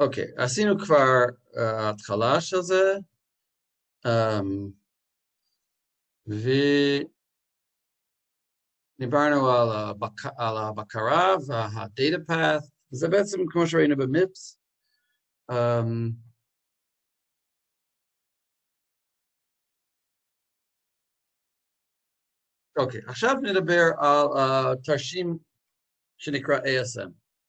אוקיי, עשינו כבר התחלה של זה, ודיברנו על הבקרה וה-data path, זה בעצם כמו שראינו במיפס. אוקיי, עכשיו נדבר על תרשים שנקרא ASM.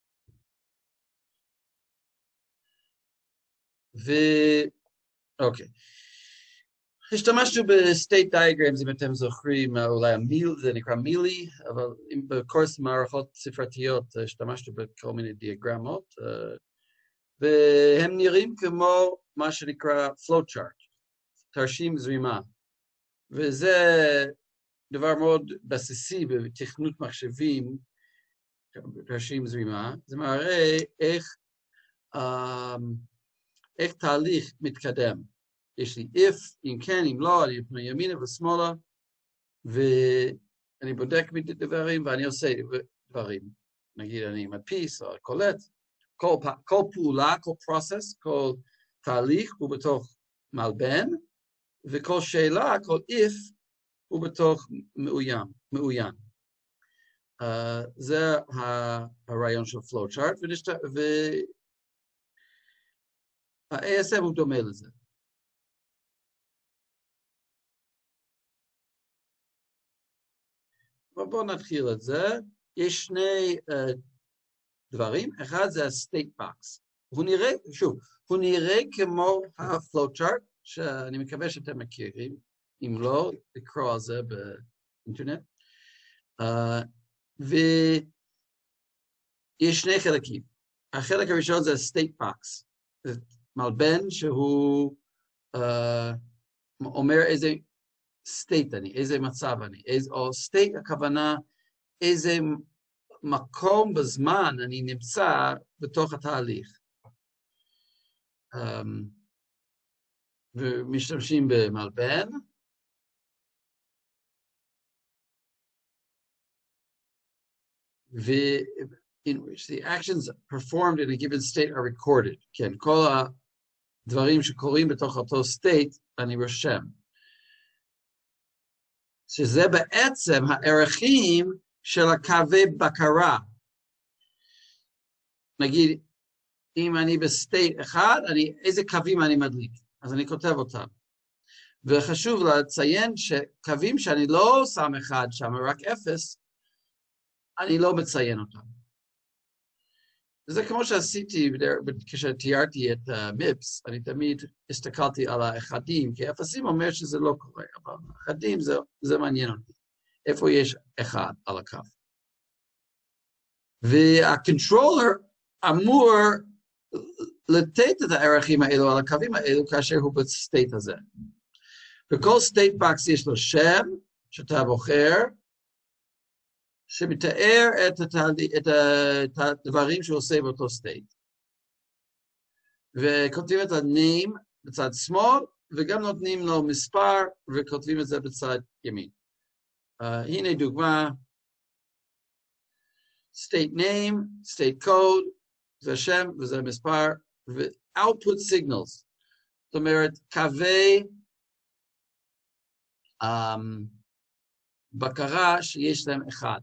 אוקיי. השתמשנו ב-state diagrams, אם אתם זוכרים, אולי זה נקרא מילי, אבל בקורס מערכות ספרתיות השתמשנו בכל מיני דיאגרמות, והם נראים כמו מה שנקרא flowchart, תרשים זרימה. וזה דבר מאוד בסיסי בתכנות מחשבים, תרשים זרימה. זה מראה איך תהליך מתקדם. יש לי if, אם כן, אם לא, אני פונה ימינה ושמאלה, ואני בודק דברים ואני עושה דברים. נגיד אני מדפיס או קולט, כל פעולה, כל process, כל תהליך הוא בתוך מלבן, וכל שאלה, כל if, הוא בתוך מאוין. זה הרעיון של flowchart, וה-ASM הוא דומה לזה. בואו נתחיל את זה. יש שני דברים. אחד זה ה-state box. הוא נראה כמו ה-flowchart, שאני מקווה שאתם מכירים. אם לא, לקרוא על זה באינטרנט. ויש שני חלקים. החלק הראשון זה ה-state box. זה מלבן שהוא אומר איזה state אני, איזה מצב אני, או state הכוונה איזה מקום בזמן אני נמצא בתוך התהליך. ומשתמשים במלבן. in which the actions performed in a given state are recorded. כן, כל הדברים שקורים בתוך אותו state, אני רושם. שזה בעצם הערכים של הקווי בקרה. נגיד, אם אני בסטייט אחד, איזה קווים אני מדליק? אז אני כותב אותם. וחשוב לציין שקווים שאני לא שם אחד שם, רק 0, אני לא מציין אותם. וזה כמו שעשיתי כשתיארתי את מיפס, אני תמיד הסתכלתי על האחדים, כי אפסים אומר שזה לא קורה, אבל האחדים זה מעניין אותי. איפה יש אחד על הקו. והקונטרולר אמור לתת את הערכים האלו על הקווים האלו כאשר הוא בסטייט הזה. בכל סטייט בקס יש לו שם שאתה בוחר, שמתאר את הדברים שהוא עושה באותו סטייט. וכותבים את ה-name בצד שמאל, וגם נותנים לו מספר, וכותבים את זה בצד ימין. הנה דוגמה, state name, state code, זה שם וזה מספר, ו-output signals. זאת אומרת, קווי בקרה שיש להם אחד.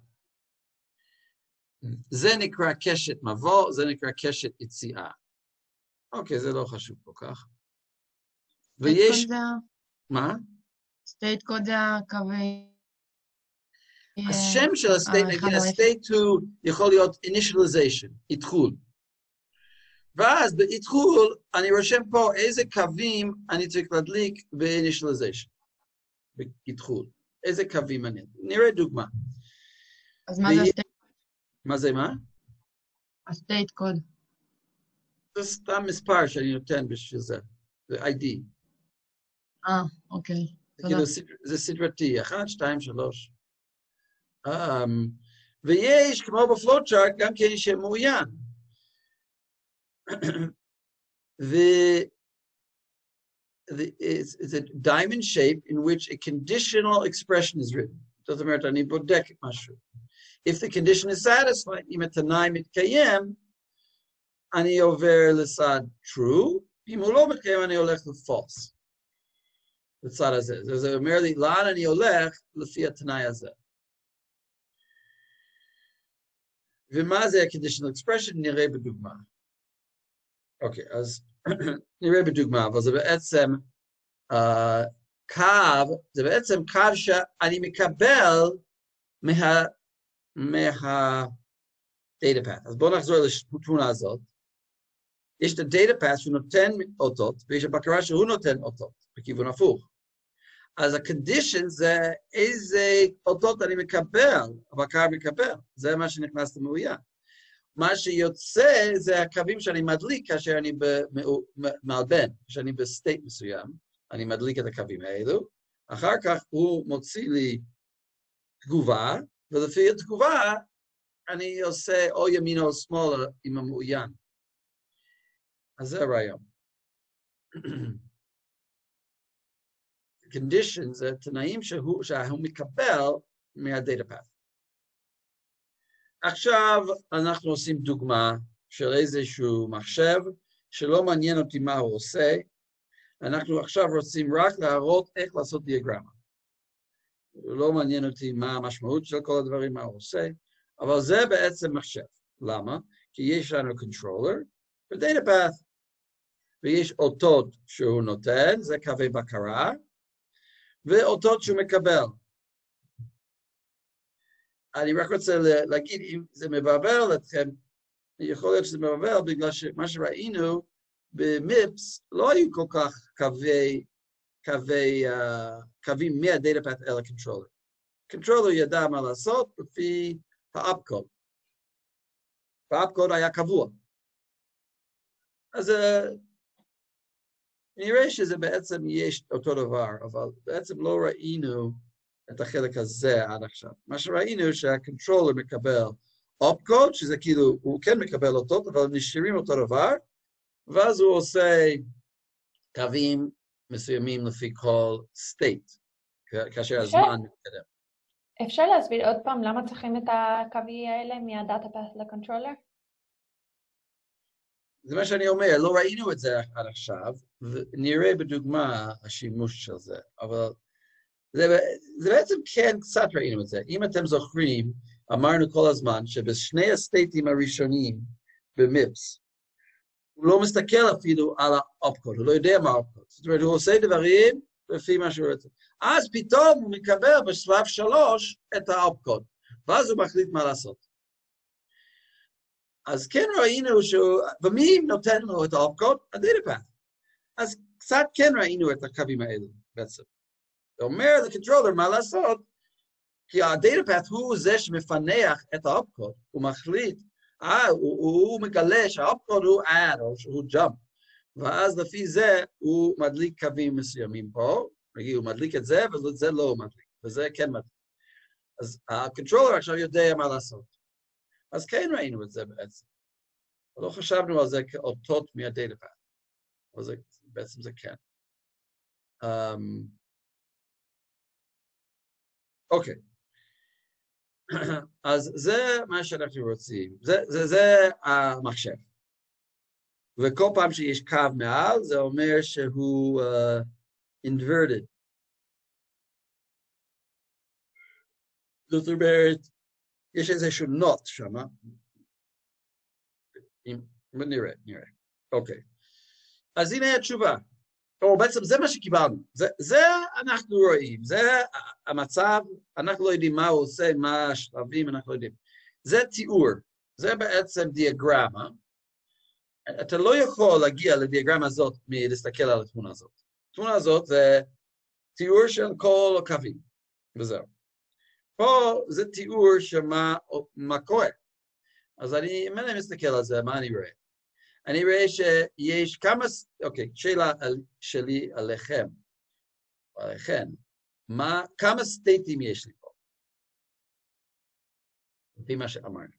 זה נקרא קשת מבוא, זה נקרא קשת יציאה. אוקיי, זה לא חשוב כל כך. ויש... מה? state code זה הקווי... השם של הסטייט, נגיד, הסטייט הוא יכול להיות initialization, התחול. ואז בהתחול אני רושם פה איזה קווים אני צריך להדליק ב-initialization, בהתחול. איזה קווים אני... נראה דוגמה. אז מה זה הסטייט? מה זה מה? הסטייט קוד. זה סתם מספר שאני נותן בשביל זה. זה ID. אוקיי. זה סדרתי, 1, 2, 3. ויש, כמו בפלוטצ'ארט, גם כן שמאוין. it's a diamond shape in which a conditional expression is written. זאת אומרת, אני בודק משהו. If the condition is satisfied, אם התנאי מתקיים, אני עובר לצד true, אם הוא לא מתקיים אני הולך ל-false. לצד הזה. זה אומר לי לאן אני הולך לפי התנאי הזה. ומה זה ה-conditional expression? נראה בדוגמה. אוקיי, אז נראה בדוגמה, אבל זה בעצם קו, זה בעצם קו שאני מקבל data path. אז בואו נחזור לתמונה הזאת. יש את ה-data path שהוא נותן אותות, ויש הבקרה שהוא נותן אותות, בכיוון הפוך. אז ה-condition זה איזה אותות אני מקבל, הבקרה מקבל. זה מה שנכנס למאוין. מה שיוצא זה הקווים שאני מדליק כאשר אני מעלבן, כשאני בסטייט מסוים, אני מדליק את הקווים האלו, אחר כך הוא מוציא לי תגובה, ולפי התגובה אני עושה או ימין או שמאל עם המאוין. אז זה הרעיון. conditions זה תנאים שהוא מקבל מהדאטה פאת'. עכשיו אנחנו עושים דוגמה של איזשהו מחשב שלא מעניין אותי מה הוא עושה. אנחנו עכשיו רוצים רק להראות איך לעשות דיאגרמה. לא מעניין אותי מה המשמעות של כל הדברים, מה הוא עושה, אבל זה בעצם מחשב. למה? כי יש לנו controller ו-data path, ויש אותות שהוא נותן, זה קווי בקרה, ואותות שהוא מקבל. אני רק רוצה להגיד, אם זה מבלבל אתכם, יכול להיות שזה מבלבל בגלל שמה שראינו במיפס לא היו כל כך קווים מהדאטה פאת' אל הקונטרולר. הקונטרולר ידע מה לעשות לפי האפקוד. והאפקוד היה קבוע. אז נראה שזה בעצם יש אותו דבר, אבל בעצם לא ראינו את החלק הזה עד עכשיו. מה שראינו שהקונטרולר מקבל אופקוד, שזה כאילו, הוא כן מקבל אותות, אבל נשארים אותו דבר, ואז הוא עושה קווים מסוימים לפי כל state, כאשר הזמן מתקדם. אפשר להסביר עוד פעם למה צריכים את הקווים האלה מהדאטה פאת' לקונטרולר? זה מה שאני אומר, לא ראינו את זה עד עכשיו, ונראה בדוגמה השימוש של זה, אבל זה בעצם כן קצת ראינו את זה. אם אתם זוכרים, אמרנו כל הזמן שבשני הסטייטים הראשונים במיפס, הוא לא מסתכל אפילו על האופקוד, הוא לא יודע מה האופקוד. זאת אומרת, הוא עושה דברים לפי מה שהוא רוצה. אז פתאום הוא מקבל בשלב 3 את האופקוד, ואז הוא מחליט מה לעשות. אז כן ראינו ומי נותן לו את האופקוד? הדאטה פאת'. אז קצת כן ראינו את הקווים האלו בעצם. זה אומר לקונטרולר מה לעשות, כי הדאטה פאת' הוא זה שמפנח את האופקוד, הוא מחליט, הוא מגלה שהאופקוד הוא add או שהוא jump, ואז לפי זה הוא מדליק קווים מסוימים פה, הוא מדליק את זה ואת זה לא מדליק, וזה כן מדליק. אז הקונטרולר עכשיו יודע מה לעשות. אז כן ראינו את זה בעצם. לא חשבנו על זה כאותות מהדאטה פאת', אבל בעצם זה כן. אוקיי. אז זה מה שאנחנו רוצים. זה המחשב. וכל פעם שיש קו מעל, זה אומר שהוא inverted. זאת אומרת, יש איזשהו נוט שם. נראה. אוקיי. אז הנה התשובה. או בעצם זה מה שקיבלנו. זה אנחנו רואים. זה המצב, אנחנו לא יודעים מה הוא עושה, מה השלבים, אנחנו לא יודעים. זה תיאור. זה בעצם דיאגרמה. אתה לא יכול להגיע לדיאגרמה הזאת מלהסתכל על התמונה הזאת. התמונה הזאת זה תיאור של כל הקווים. וזהו. פה זה תיאור שמה קורה. אז אם אני מסתכל על זה, מה אני רואה? אני רואה שיש כמה, אוקיי, שאלה שלי עליכם, כמה סטייטים יש לי פה? לפי מה שאמרנו.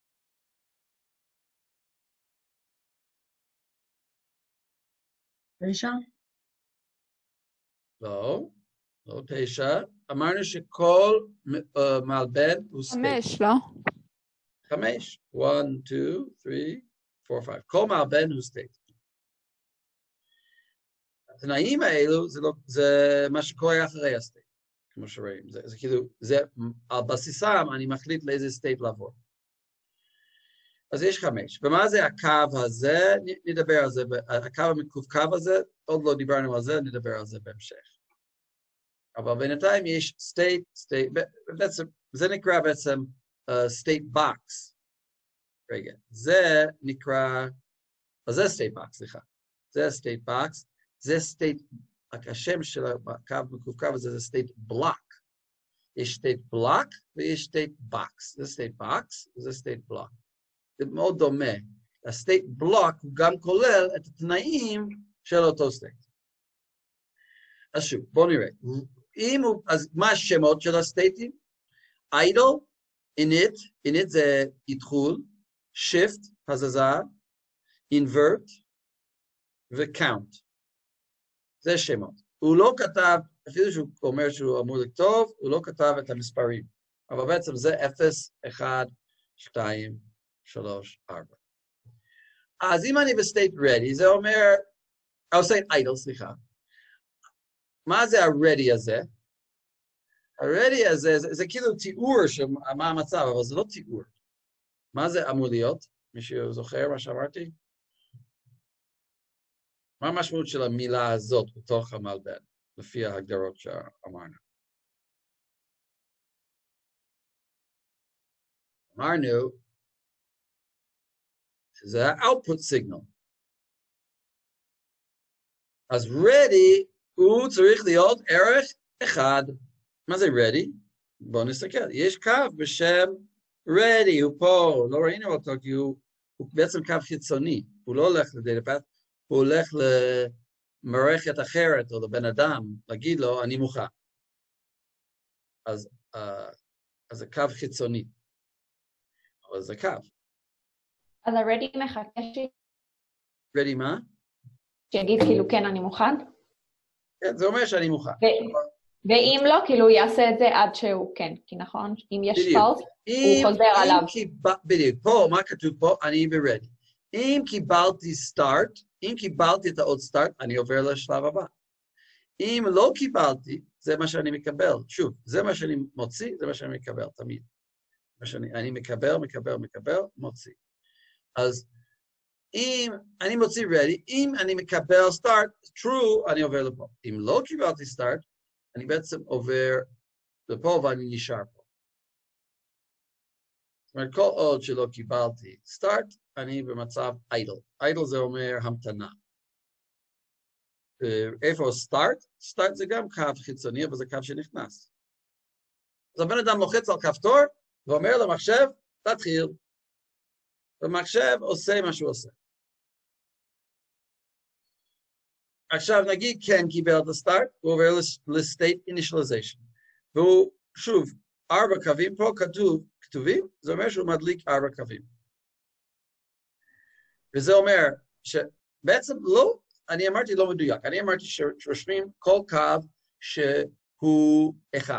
תשע? לא 9. אמרנו שכל מעלבן הוא סטייט. 5, לא? 5. 1, 2, 3, 4, 5. כל מהבן הוא state. התנאים האלו זה מה שקורה אחרי הסטייט, כמו שרואים. זה כאילו, על בסיסם אני מחליט לאיזה סטייט לעבור. אז יש 5. ומה זה הקו הזה? נדבר על זה, הקו המקווקו הזה, עוד לא דיברנו על זה, נדבר על זה בהמשך. אבל בינתיים יש state, זה נקרא בעצם state box. רגע, זה נקרא, זה state box, סליחה. זה state box, זה state, השם של הקו מקווקו הזה זה state block. יש state block ויש state box. זה state box וזה state block. זה מאוד דומה. ה-state block הוא גם כולל את התנאים של אותו state. אז שוב, בואו נראה. אז מה השמות של הסטייטים? idle, init זה התחול, shift, הזזה, invert ו-count. זה שמות. הוא לא כתב, אפילו שהוא אומר שהוא אמור לכתוב, הוא לא כתב את המספרים. אבל בעצם זה 0, 1, 2, 3, 4. אז אם אני בסטייט ready, זה אומר, state idle, סליחה. מה זה ה-ready הזה? ה-ready הזה, זה כאילו תיאור של מה המצב, אבל זה לא תיאור. מה זה אמור להיות? מישהו זוכר מה שאמרתי? מה המשמעות של המילה הזאת בתוך המלבן, לפי ההגדרות שאמרנו? אמרנו שזה ה-output signal. אז ready הוא צריך להיות ערך 1. מה זה ready? בואו נסתכל. יש קו בשם ready, הוא פה, לא ראינו אותו כי הוא בעצם קו חיצוני. הוא לא הולך לדאטאפאת', הוא הולך למערכת אחרת או לבן אדם, להגיד לו, אני מוכן. אז זה קו חיצוני. אבל זה קו. אז ה-ready מחכה ready מה? שיגיד כאילו כן, אני מוכן. כן, זה אומר שאני מוכן. ואם לא, כאילו הוא יעשה את זה עד שהוא כן, כי נכון, אם יש false, הוא חוזר עליו. בדיוק, פה, מה כתוב פה? אני ב-ready. אם קיבלתי start, אם קיבלתי את העוד start, אני עובר לשלב הבא. אם לא קיבלתי, זה מה שאני מקבל. שוב, זה מה שאני מוציא, זה מה שאני מקבל, תמיד. אני מקבל, מוציא. אז אם אני מוציא ready, אם אני מקבל start, true, אני עובר לפה. אם לא קיבלתי start, אני בעצם עובר לפה ואני נשאר פה. זאת אומרת, כל עוד שלא קיבלתי start, אני במצב idle. idle זה אומר המתנה. איפה start? start זה גם קו חיצוני, אבל זה קו שנכנס. אז הבן אדם לוחץ על כפתור, ואומר למחשב, תתחיל. ומחשב עושה מה שהוא עושה. עכשיו נגיד כן קיבל את הסטארט, הוא עובר ל-state initialization. והוא, שוב, 4 קווים פה כתובים, זה אומר שהוא מדליק 4 קווים. וזה אומר שבעצם לא, אני אמרתי לא מדויק, אני אמרתי שרושמים כל קו שהוא 1.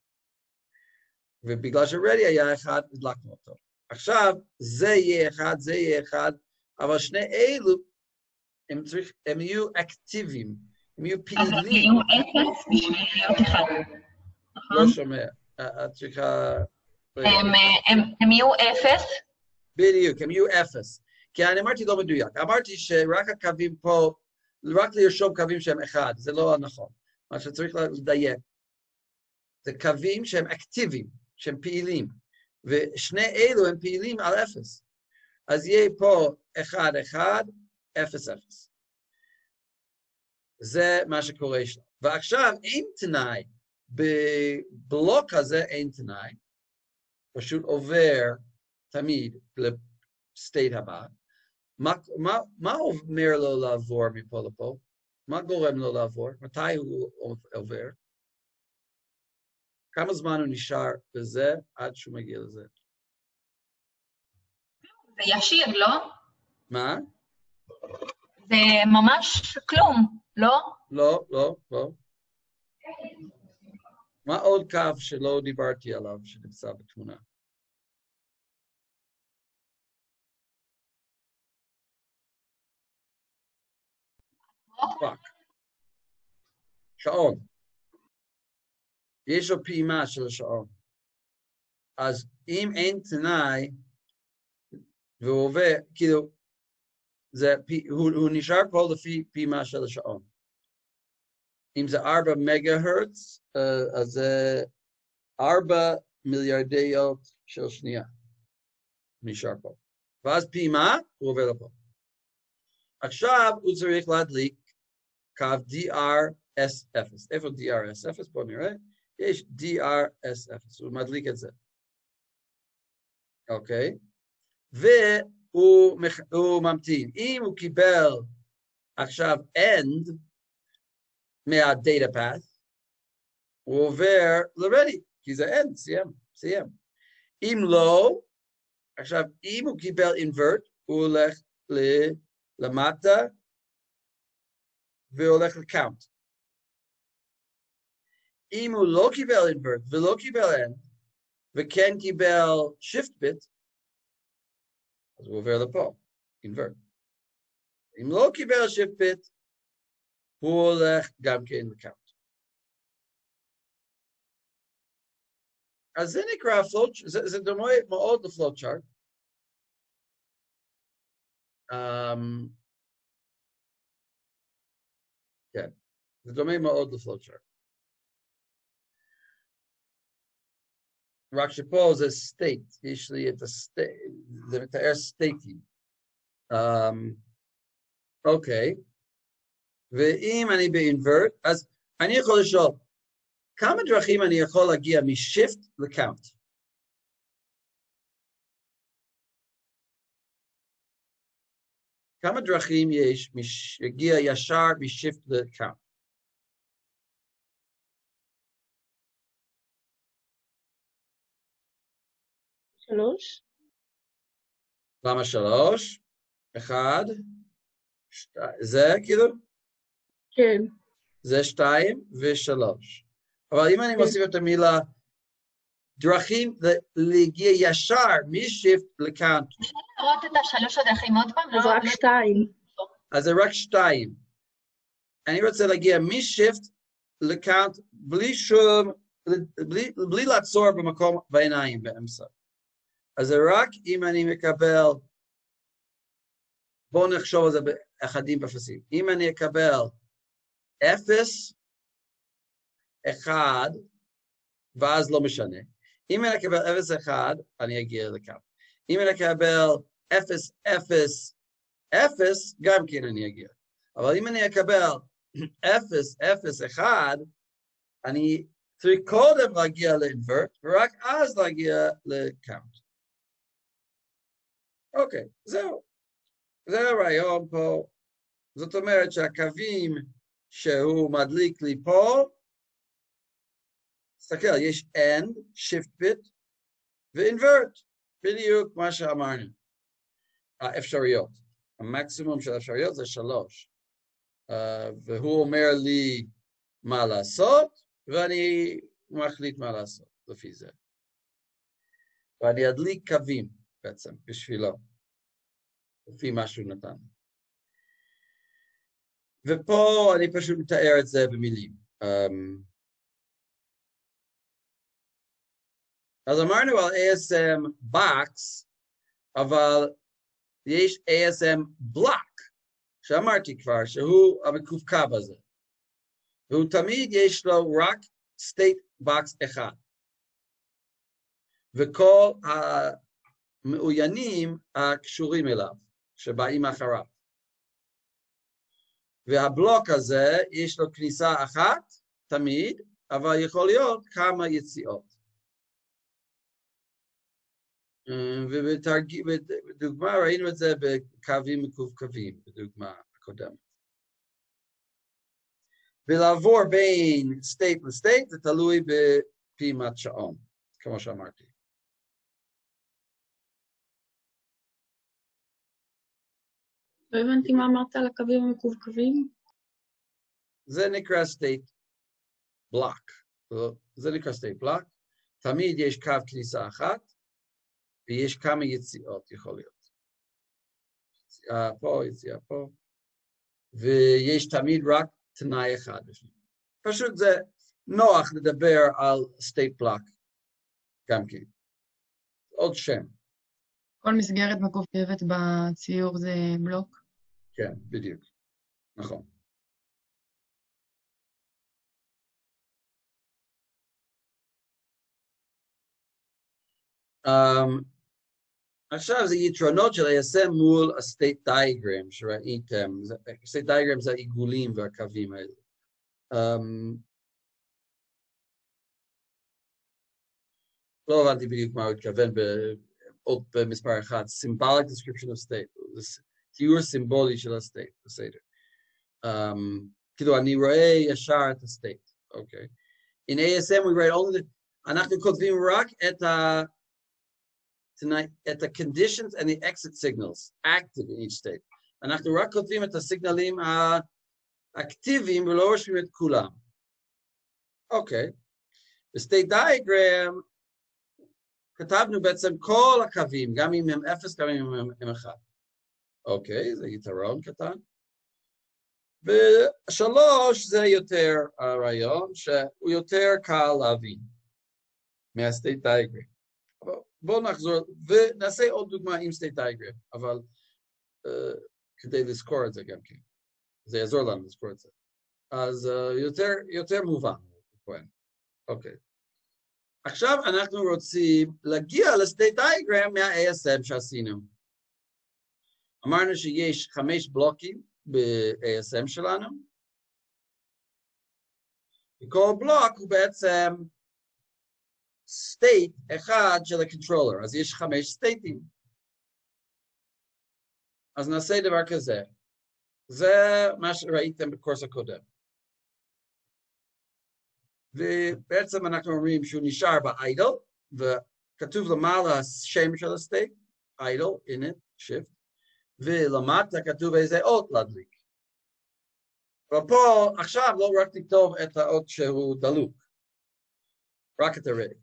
ובגלל ש-ready היה 1, הדלקנו אותו. עכשיו, זה יהיה 1, זה יהיה 1, אבל שני אלו, הם יהיו אקטיביים, הם יהיו פעילים. אז הם יהיו 0 בשביל להיות 1, נכון? לא שומע, את צריכה... הם יהיו 0? בדיוק, הם יהיו 0. כי אני אמרתי לא מדויק, אמרתי שרק הקווים פה, רק לרשום קווים שהם 1, זה לא נכון. מה שצריך לדייק. זה קווים שהם אקטיביים, שהם פעילים. ושני אלו הם פעילים על 0. אז יהיה פה 1, 1, 0, 0. זה מה שקורה שם. ועכשיו אין תנאי, בבלוק הזה אין תנאי, פשוט עובר תמיד לסטייט הבא. מה אומר לו לעבור מפה לפה? מה גורם לו לעבור? מתי הוא עובר? כמה זמן הוא נשאר בזה עד שהוא מגיע לזה? זה ישיר, לא? מה? זה ממש כלום, לא? לא. מה עוד קו שלא דיברתי עליו שנמצא בתמונה? clock. שעון. יש לו פעימה של השעון. אז אם אין תנאי, והוא עובר, כאילו, הוא נשאר פה לפי פעימה של השעון. אם זה 4 מגה-הרץ, אז זה 4 מיליארדיות של שנייה. נשאר פה. ואז פעימה, הוא עובר לפה. עכשיו הוא צריך להדליק קו DRS0. איפה DRS0? בואו נראה. יש DRS0. הוא מדליק את זה. אוקיי? והוא ממתין. אם הוא קיבל עכשיו end מהדאטה path, הוא עובר ל-ready, כי זה end, סיים. אם לא, עכשיו, אם הוא קיבל invert, הוא הולך למטה, והולך ל-count. אם הוא לא קיבל invert, ולא קיבל end, וכן קיבל shift bit, אז הוא עובר לפה, invert. אם לא קיבל shift bit, הוא הולך גם כן ל-count. אז זה נקרא flow, זה דומה מאוד ל-flow chart. כן, זה דומה מאוד ל-flow chart. רק שפה זה state, יש לי את ה-state, זה מתאר סטייטים. אוקיי, ואם אני ב-invert, אז אני יכול לשאול, כמה דרכים אני יכול להגיע מ-shift ל-count? כמה דרכים יש להגיע ישר מ-shift ל-count? שלוש. למה 3? 1, זה כאילו? כן. זה 2 ו-3. אבל אם אני מוסיף את המילה, דרכים להגיע ישר מ-shift ל-count. לראות את השלוש הדרכים עוד פעם? אז רק 2. אז זה רק 2. אני רוצה להגיע מ-shift ל-count בלי לעצור במקום בעיניים באמצע. אז זה רק אם אני מקבל, בואו נחשוב על זה באחדים בפסים. אם אני אקבל 0, 1, ואז לא משנה. אם אני אקבל 0, 1, אני אגיע לכאן. אם אני אקבל 0, 0, 0, גם כן אני אגיע. אבל אם אני אקבל 0, 0, 1, אני צריך קודם להגיע ל-invert, ורק אז להגיע ל-count. אוקיי, זהו. זה הרעיון פה. זאת אומרת שהקווים שהוא מדליק לי פה, תסתכל, יש end, shift bit, ו-invert. בדיוק מה שאמרנו. האפשרויות. המקסימום של האפשרויות זה 3. והוא אומר לי מה לעשות, ואני מחליט מה לעשות לפי זה. ואני אדליק קווים בעצם בשבילו, לפי מה שהוא נתן. ופה אני פשוט מתאר את זה במילים. אז אמרנו על ASM box, אבל יש ASM block, שאמרתי כבר, שהוא המקווקו הזה. והוא תמיד יש לו רק state box אחד. וכל המעוינים הקשורים אליו, שבאים אחריו. והבלוק הזה יש לו כניסה אחת, תמיד, אבל יכול להיות כמה יציאות. ובדוגמה ראינו את זה בקווים מקווקווים, בדוגמה הקודמת. ולעבור בין סטייט לסטייט, זה תלוי בפעימת שעון, כמו שאמרתי. לא הבנתי מה אמרת על הקווים המקווקווים. זה נקרא state block. זה נקרא state block. תמיד יש קו כניסה אחת, ויש כמה יציאות יכול להיות. יציאה פה, יציאה פה. ויש תמיד רק תנאי אחד. פשוט זה נוח לדבר על state block, גם כן. עוד שם. כל מסגרת מקווקוות בציור זה בלוק? כן, בדיוק. נכון. עכשיו זה יתרונות של ASM מול ה-state diagram שראיתם. state diagram זה העיגולים והקווים האלה. לא הבנתי בדיוק מה הוא התכוון עוד במספר אחד. symbolic description of state. תיאור סימבולי של ה-state, בסדר. כאילו אני רואה ישר את ה-state, אוקיי. In ASM we write only אנחנו כותבים רק את ה-conditions and the exit signals active in each state. אנחנו רק כותבים את הסיגנלים האקטיביים ולא רושמים את כולם. אוקיי. ב-state diagram כתבנו בעצם כל הקווים, גם אם הם 0, גם אם הם 1. אוקיי, זה יתרון קטן. ב-3 זה יותר הרעיון שהוא יותר קל להבין מה-state diagram. בואו נחזור ונעשה עוד דוגמה עם state diagram, אבל כדי לזכור את זה גם כן. זה יעזור לנו לזכור את זה. אז יותר מובן. אוקיי. עכשיו אנחנו רוצים להגיע ל-state diagram מה-ASM שעשינו. אמרנו שיש 5 בלוקים ב-ASM שלנו. וכל בלוק הוא בעצם state אחד של הקונטרולר, אז יש 5 סטייטים. אז נעשה דבר כזה. זה מה שראיתם בקורס הקודם. ובעצם אנחנו אומרים שהוא נשאר ב-idle, וכתוב למעלה השם של הסטייט, idle, init, shift, ולמטה כתוב איזה אות להדליק. ופה עכשיו לא רק תכתוב את האות שהוא דלוק, רק את הרגע.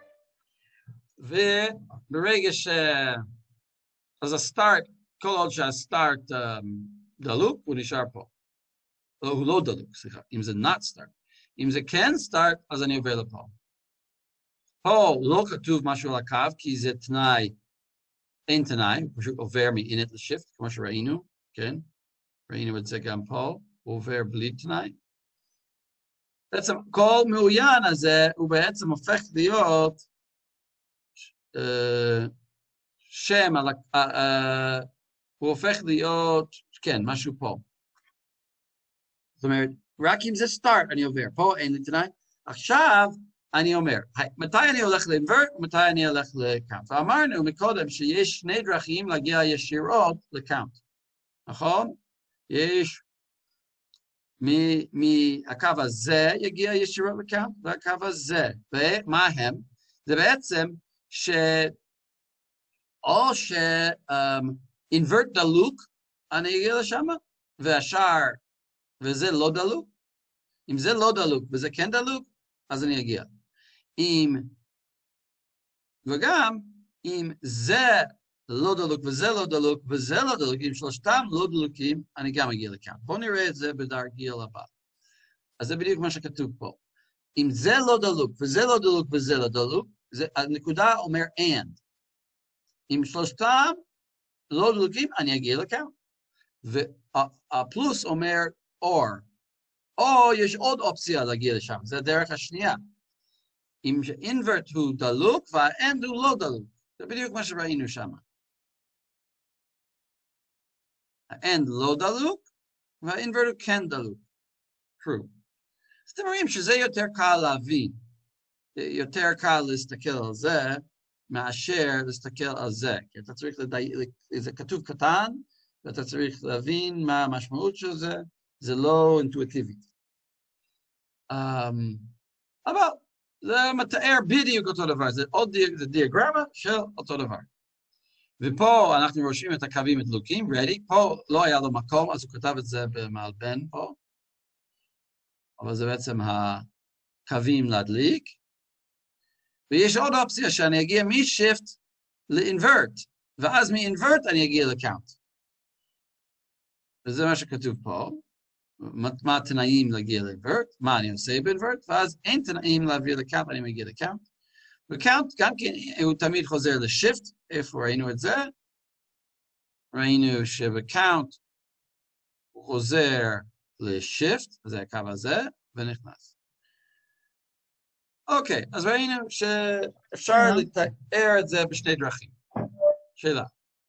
וברגע אז הסטארט, כל עוד שהסטארט דלוק, הוא נשאר פה. הוא לא דלוק, סליחה, אם זה not start. אם זה כן start, אז אני עובר לפה. פה לא כתוב משהו על הקו, כי זה תנאי, אין תנאי, הוא פשוט עובר מ-init ל-shift, כמו שראינו, כן? ראינו את זה גם פה, הוא עובר בלי תנאי. בעצם כל מעוין הזה, הוא בעצם הופך להיות שם, הוא הופך להיות, כן, משהו פה. זאת אומרת, רק אם זה start, אני עובר. פה אין לי תנאי. עכשיו, אני אומר, מתי אני הולך ל-invert ומתי אני הולך ל-count. ואמרנו מקודם שיש 2 דרכים להגיע ישירות ל-count. נכון? יש מהקו הזה יגיע ישירות ל-count, והקו הזה. ומה הם? זה בעצם או ש-invert דלוק, אני אגיע לשם, והשאר, וזה לא דלוק. אם זה לא דלוק וזה כן דלוק, אז אני אגיע. וגם, אם זה לא דלוק וזה לא דלוק וזה לא דלוק, אם שלושתם לא דלוקים, אני גם אגיע לכאן. בואו נראה את זה בדרגיל הבא. אז זה בדיוק מה שכתוב פה. אם זה לא דלוק וזה לא דלוק וזה לא דלוק, הנקודה אומר and. אם שלושתם לא דלוקים, אני אגיע לכאן. והפלוס אומר or. או יש עוד אופציה להגיע לשם, זה הדרך השנייה. אם ש-invert הוא דלוק וה-end הוא לא דלוק. זה בדיוק מה שראינו שם. ה-end לא דלוק וה-invert הוא כן דלוק. true. אז אתם רואים שזה יותר קל להבין. יותר קל להסתכל על זה מאשר להסתכל על זה. כי אתה צריך זה כתוב קטן, ואתה צריך להבין מה המשמעות של זה. זה לא אינטואיטיבית. אבל זה מתאר בדיוק אותו דבר, זה עוד דיאגרמה של אותו דבר. ופה אנחנו רושמים את הקווים הדלוקים, ready, פה לא היה לו מקום, אז הוא כתב את זה במעלבן פה. אבל זה בעצם הקווים להדליק. ויש עוד אופציה שאני אגיע מ-shift ל-invert, ואז מ-invert אני אגיע ל-count. וזה מה שכתוב פה. מה תנאים להגיע לאינברט, מה אני עושה באינברט, ואז אין תנאים להעביר לקאונט, אני מגיע לקאונט. וקאונט גם כן הוא תמיד חוזר לשיפט, איפה ראינו את זה? ראינו שבקאונט הוא חוזר לשיפט, זה הקו הזה, ונכנס. אוקיי, אז ראינו שאפשר לתאר את זה בשני דרכים. שאלה.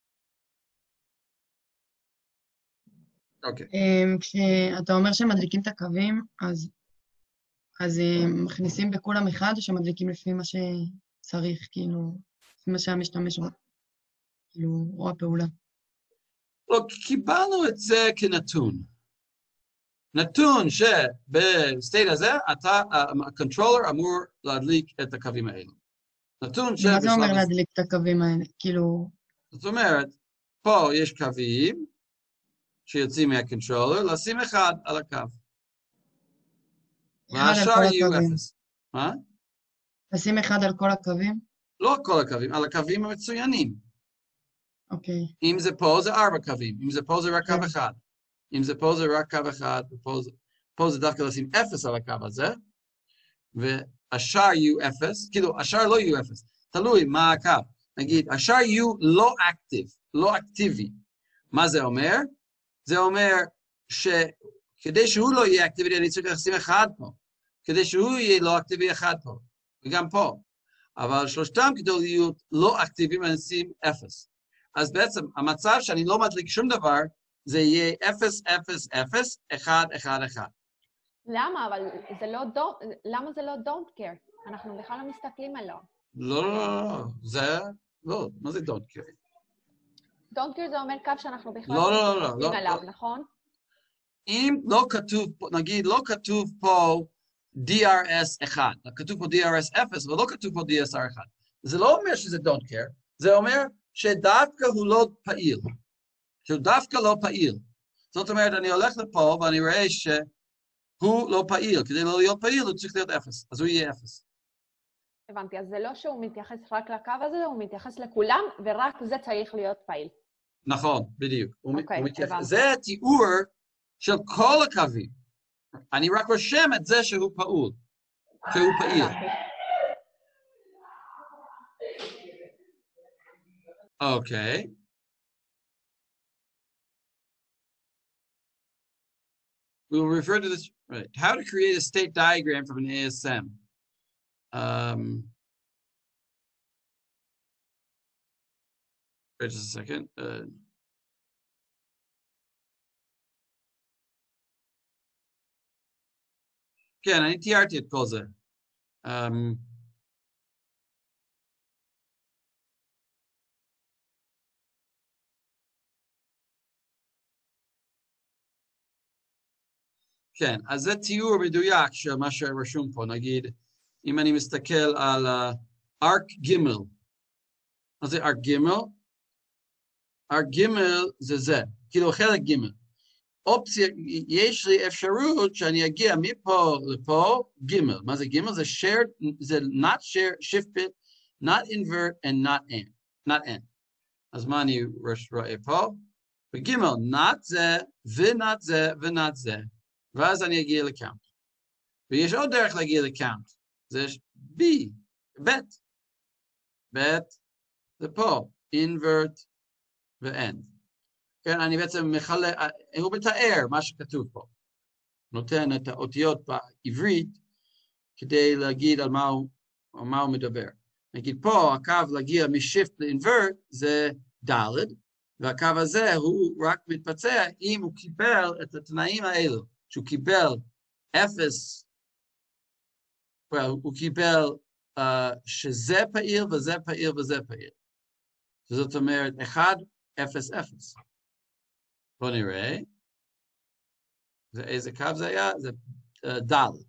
אוקיי. כשאתה אומר שמדליקים את הקווים, אז מכניסים בכולם אחד, או שמדליקים לפי מה שצריך, כאילו, לפי מה שהמשתמש כאילו, או הפעולה? לא, קיבלנו את זה כנתון. נתון שבסטייט הזה, הקונטרולר אמור להדליק את הקווים האלה. נתון מה זה אומר להדליק את הקווים האלה? כאילו... זאת אומרת, פה יש קווים שיוצאים מהקונטרולר, לשים אחד על הקו. והשאר יהיו אפס. מה? לשים אחד על כל הקווים? לא כל הקווים, על הקווים המצוינים. אוקיי. אם זה פה זה 4 קווים, אם זה פה זה רק קו אחד. אם זה פה זה רק קו אחד, פה זה דווקא לשים 0 על הקו הזה, והשאר יהיו 0, כאילו השאר לא יהיו 0, תלוי מה הקו. נגיד, השאר יהיו לא אקטיב, לא אקטיבי. מה זה אומר? זה אומר שכדי שהוא לא יהיה אקטיבי, אני צריך לשים אחד פה. כדי שהוא יהיה לא אקטיבי אחד פה, וגם פה. אבל שלושתם כדי להיות לא אקטיביים, אני אשים 0. אז בעצם המצב שאני לא מדליק שום דבר, זה יהיה 0, 0, 0, 1, 1, 1. למה? אבל זה לא למה זה לא don't care? אנחנו בכלל לא מסתכלים עליו. לא, זה... לא, מה זה don't care? don't care זה אומר קו שאנחנו בכלל לא מסתכלים עליו, נכון? אם לא כתוב, נגיד, לא כתוב פה DRS 1, כתוב פה DRS 0, אבל לא כתוב פה DSR 1. זה לא אומר שזה don't care, זה אומר שדווקא הוא לא פעיל. שהוא דווקא לא פעיל. זאת אומרת, אני הולך לפה ואני רואה שהוא לא פעיל. כדי לא להיות פעיל, הוא צריך להיות 0. אז הוא יהיה 0. הבנתי, אז זה לא שהוא מתייחס רק לקו הזה, הוא מתייחס לכולם, ורק זה צריך להיות פעיל. נכון, בדיוק. אוקיי, הבנתי. זה תיאור של כל הקווים. אני רק רושם את זה שהוא פעול. שהוא פעיל. אוקיי. We will refer to this, right, how to create a state diagram from an ASM. Wait just a second. כן, אני תיארתי את כל זה. כן, אז זה תיאור מדויק של מה שרשום פה, נגיד, אם אני מסתכל על ארק גימל, מה זה ארק גימל? ארק גימל זה, כאילו חלק גימל. אופציה, יש לי אפשרות שאני אגיע מפה לפה, גימל. מה זה גימל? זה shared, זה not share, shift bit, not invert, and not n. אז מה אני רואה פה? בגימל, not זה, ו-not זה, ו-not זה. ואז אני אגיע לקאונט. ויש עוד דרך להגיע לקאונט. זה B, בית. בית זה פה, invert ו-end. כן, אני בעצם מחלק, הוא מתאר מה שכתוב פה. נותן את האותיות בעברית כדי להגיד על מה הוא מדבר. נגיד פה, הקו להגיע משיפט לאינברט זה ד', והקו הזה הוא רק מתבצע אם הוא קיבל את התנאים האלו. שהוא קיבל 0, הוא קיבל שזה פעיל וזה פעיל וזה פעיל. זאת אומרת, 1, 0, 0. בוא נראה. איזה קו זה היה? זה ד'.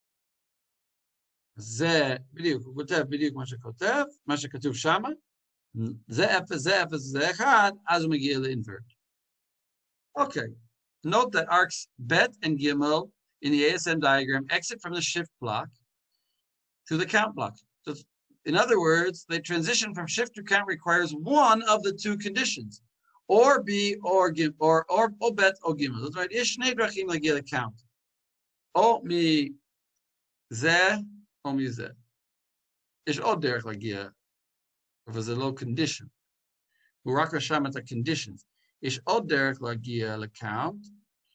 זה בדיוק, הוא כותב בדיוק מה שכתוב שם. זה 0, זה 0, זה 1, אז הוא מגיע לאינברט. אוקיי. Note that arcs bet and gimel in the ASM diagram exit from the shift block to the count block. So in other words, the transition from shift to count requires one of the two conditions. or B or ב' או ג'. זאת אומרת, יש שני דרכים להגיע לקאונט. או מזה או מזה. יש עוד דרך להגיע, אבל זה לא condition. הוא רק רשם את ה-conditions. יש עוד דרך להגיע לקאונט,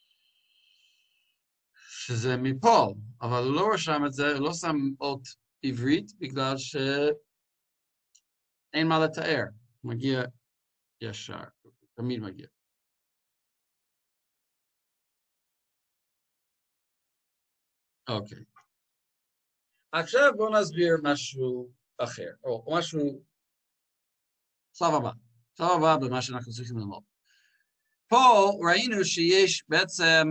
שזה מפה, אבל הוא לא רשם את זה, הוא לא שם אות עברית, בגלל שאין מה לתאר. מגיע ישר, תמיד מגיע. אוקיי. עכשיו בואו נסביר משהו אחר, או משהו, שלב הבא במה שאנחנו צריכים ללמוד. פה ראינו שיש בעצם,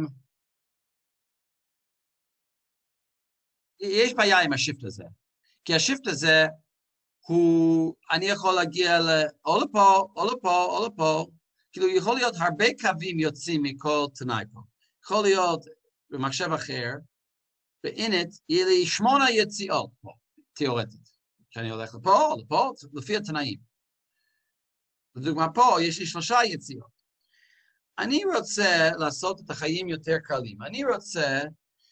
יש בעיה עם השיפט הזה, כי השיפט הזה הוא, אני יכול להגיע או לפה, או לפה, או לפה, כאילו יכול להיות הרבה קווים יוצאים מכל תנאי פה. יכול להיות במחשב אחר, באינט, יהיה לי 8 יציאות פה, תיאורטית. כשאני הולך לפה, או לפה, לפי התנאים. לדוגמה פה, יש לי 3 יציאות. אני רוצה לעשות את החיים יותר קלים. אני רוצה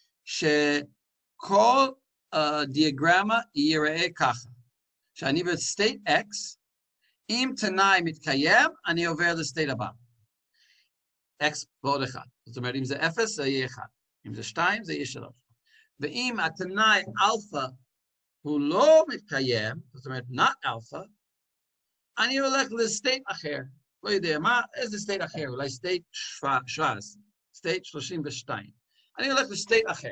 שכל דיאגרמה ייראה ככה. שאני בסטייט X, אם תנאי מתקיים, אני עובר לסטייט הבא. X ועוד 1. זאת אומרת, אם זה 0, זה יהיה 1. אם זה 2, זה יהיה 3. ואם התנאי אלפא הוא לא מתקיים, זאת אומרת, not אלפא, אני הולך לסטייט אחר. לא יודע מה, איזה סטייט אחר? אולי סטייט 17, סטייט 32. אני הולך לסטייט אחר.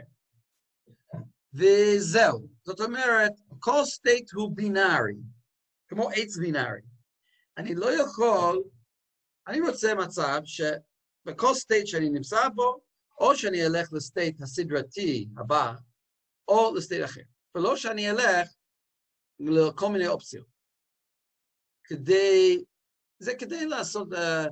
וזהו. זאת אומרת, כל סטייט הוא בינארי, כמו עץ בינארי. אני לא יכול, אני רוצה מצב שבכל סטייט שאני נמצא בו, או שאני אלך לסטייט הסדרתי הבא, או לסטייט אחר. ולא שאני אלך לכל מיני אופציות. זה כדי לעשות,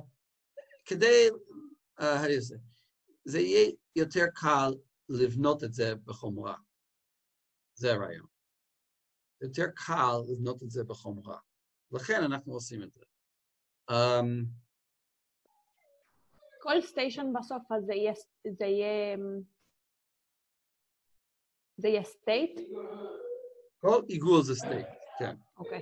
זה יהיה יותר קל לבנות את זה בחומרה. זה הרעיון. יותר קל לבנות את זה בחומרה. לכן אנחנו עושים את זה. כל סטיישן בסוף זה יהיה סטייט? כל עיגול זה סטייט, כן. אוקיי.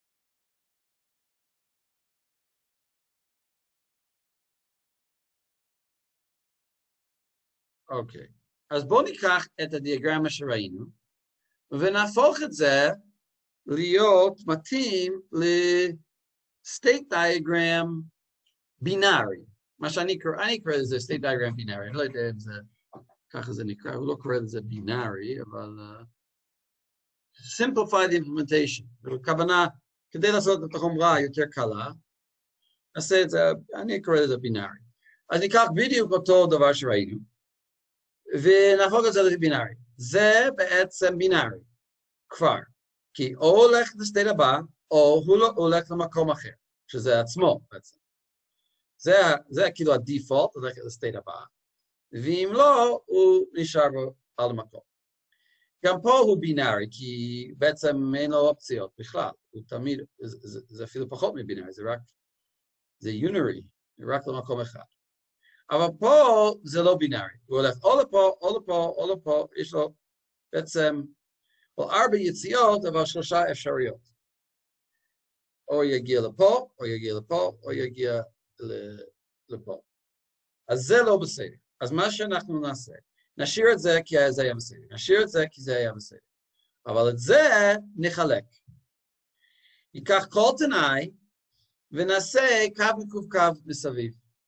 אוקיי. אז בואו ניקח את הדיאגרמה שראינו, ונהפוך את זה להיות מתאים לסטייט דיאגרם בינארי. מה שאני אקרא לזה סטייט דיאגרם בינארי, אני לא יודע אם זה, ככה זה נקרא, הוא לא קורא לזה בינארי, אבל simplified implementation. בכוונה, כדי לעשות את החומרה יותר קלה, נעשה את זה, אני אקרא לזה בינארי. אז ניקח בדיוק אותו דבר שראינו, ונהפוך את זה לבינארי. זה בעצם בינארי, כבר. כי או הולך לסטייט הבא, או הוא לא הולך למקום אחר, שזה עצמו בעצם. זה כאילו הדיפולט, הולך לסטייט הבא. ואם לא, הוא נשאר על המקום. גם פה הוא בינארי, כי בעצם אין לו אופציות בכלל. הוא תמיד, זה אפילו פחות מבינארי, זה יונרי, רק למקום אחד. אבל פה זה לא בינארי. הוא הולך או לפה, או לפה, או לפה, יש לו בעצם 4 יציאות, אבל 3 אפשרויות. או יגיע לפה, או יגיע לפה, או יגיע לפה. אז זה לא בסדר. אז מה שאנחנו נעשה, נשאיר את זה כי זה היה בסדר. נשאיר את זה כי זה היה בסדר. אבל את זה נחלק. ניקח כל תנאי, ונעשה קו מקווקו מסביב.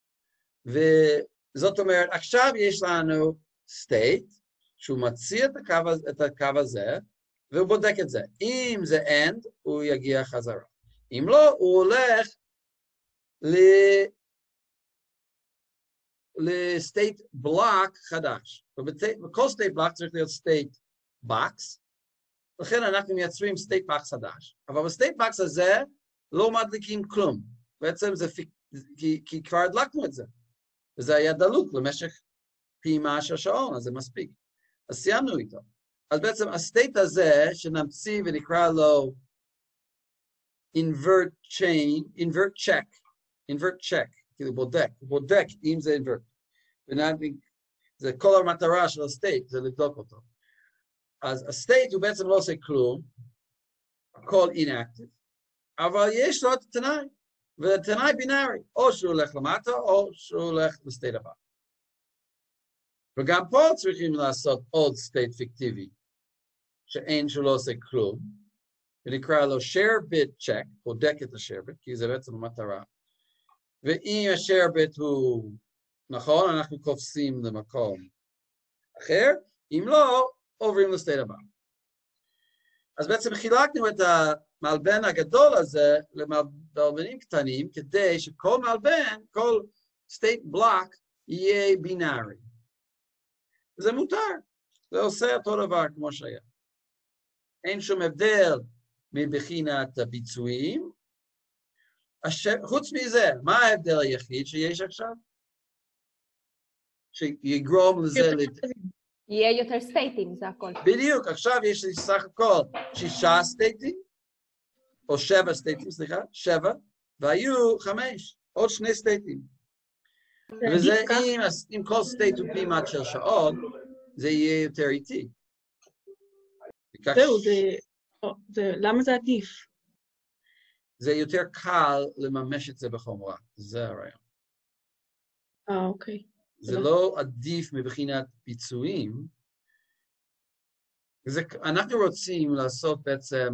וזאת אומרת, עכשיו יש לנו state, שהוא מציע את הקו הזה, והוא בודק את זה. אם זה end, הוא יגיע חזרה. אם לא, הוא הולך לסטייט בלוק חדש. בכל סטייט בלוק צריך להיות סטייט בוקס, לכן אנחנו מייצרים סטייט בוקס חדש. אבל בסטייט בוקס הזה לא מדליקים כלום. בעצם זה כי כבר הדלקנו את זה. וזה היה דלוק למשך פעימה של שעון, אז זה מספיק. אז סיימנו איתו. אז בעצם הסטייט הזה שנמציא ונקרא לו invert check, כאילו בודק אם זה invert. זה כל המטרה של הסטייט, זה לבדוק אותו. אז הסטייט הוא בעצם לא עושה כלום, הכל inactive, אבל יש לו את התנאי, והתנאי בינארי, או שהוא הולך למטה, או שהוא הולך לסטייט הבא. וגם פה צריכים לעשות עוד סטייט פיקטיבי, שאין שהוא לא עושה כלום, ונקרא לו share bit check, בודק את ה-share bit, כי זה בעצם המטרה. ואם ה-share bit הוא נכון, אנחנו קופסים למקום אחר, אם לא, עוברים לסטייט הבא. אז בעצם חילקנו את המלבן הגדול הזה למלבנים קטנים, כדי שכל מלבן, כל סטייט בלוק, יהיה בינארי. זה מותר, זה עושה אותו דבר כמו שהיה. אין שום הבדל מבחינת הביצועים. חוץ מזה, מה ההבדל היחיד שיש עכשיו? שיגרום לזה... יהיה יותר סטייטים, זה הכל. בדיוק, עכשיו יש לי סך הכל 6 סטייטים, או 7 סטייטים, סליחה, 7, והיו 5, עוד 2 סטייטים. וזה אם כל סטייט הוא פימט של שעון, זה יהיה יותר איטי. זהו, למה זה עדיף? זה יותר קל לממש את זה בחומרה, זה הרעיון. אוקיי. זה לא עדיף מבחינת ביצועים. אנחנו רוצים לעשות בעצם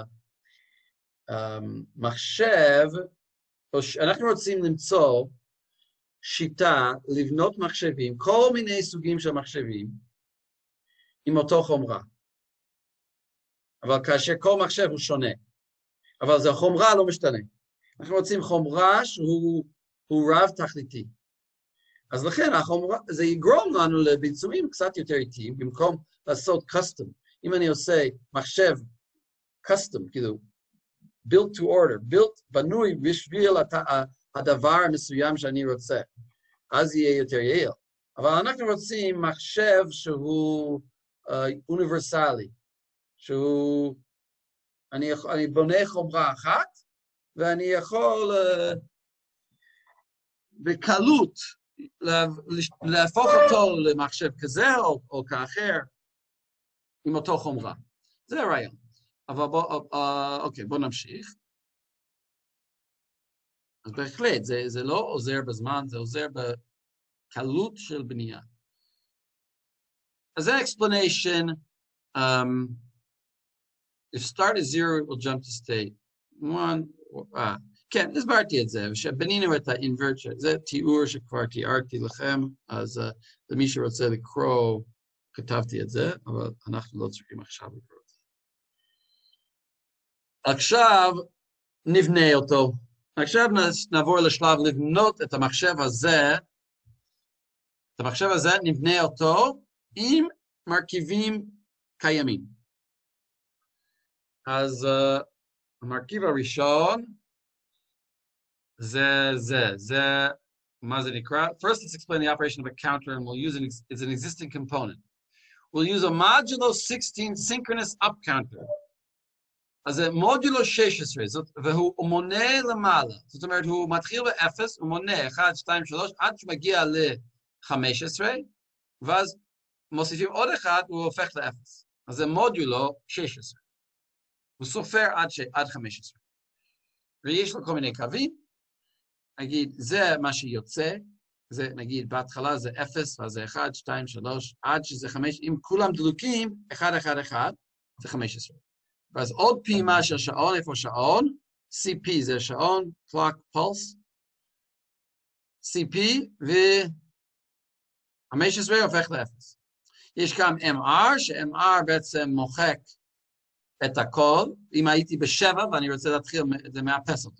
מחשב, אנחנו רוצים למצוא שיטה לבנות מחשבים, כל מיני סוגים של מחשבים, עם אותו חומרה. אבל כאשר כל מחשב הוא שונה. אבל זה חומרה לא משתנה. אנחנו רוצים חומרה שהוא רב תכליתי. אז לכן זה יגרום לנו לביצועים קצת יותר איטיים, במקום לעשות custom. אם אני עושה מחשב custom, כאילו, built to order, בנוי בשביל הדבר המסוים שאני רוצה, אז יהיה יותר יעיל. אבל אנחנו רוצים מחשב שהוא אוניברסלי, אני בונה חומרה אחת, ואני יכול בקלות להפוך אותו למחשב כזה או כאחר, עם אותו חומרה. זה הרעיון. אבל אוקיי, בואו נמשיך. אז בהחלט, זה לא עוזר בזמן, זה עוזר בקלות של בנייה. אז זה explanation. If start is 0, it will jump to state 1. כן, הסברתי את זה, שבנינו את ה-invert, זה תיאור שכבר תיארתי לכם, אז למי שרוצה לקרוא, כתבתי את זה, אבל אנחנו לא צריכים עכשיו לקרוא את זה. עכשיו נבנה אותו. עכשיו נעבור לשלב לבנות את המחשב הזה. את המחשב הזה נבנה אותו עם מרכיבים קיימים. אז המרכיב הראשון, זה, מה זה נקרא? First, let's explain the operation of a counter, and we'll use it's an existing component. We'll use a modulo 16 synchronous up counter. אז זה מודולו 16, והוא מונה למעלה. זאת אומרת, הוא מתחיל ב-0, הוא מונה 1, 2, 3, עד שמגיע ל-15, ואז מוסיפים עוד אחד, הוא הופך ל-0. אז זה מודולו 16. הוא סופר עד 15. ויש לו כל מיני קווים. נגיד, זה מה שיוצא, זה נגיד, בהתחלה זה 0, ואז זה 1, 2, 3, עד שזה 5, אם כולם דלוקים, 1, 1, 1, זה 15. ואז עוד פעימה של שעון, איפה שעון? CP זה שעון, clock pulse. CP ו-15 הופך ל-0. יש גם MR, ש-MR בעצם מוחק את הכל. אם הייתי ב7 ואני רוצה להתחיל, זה מאפס אותו.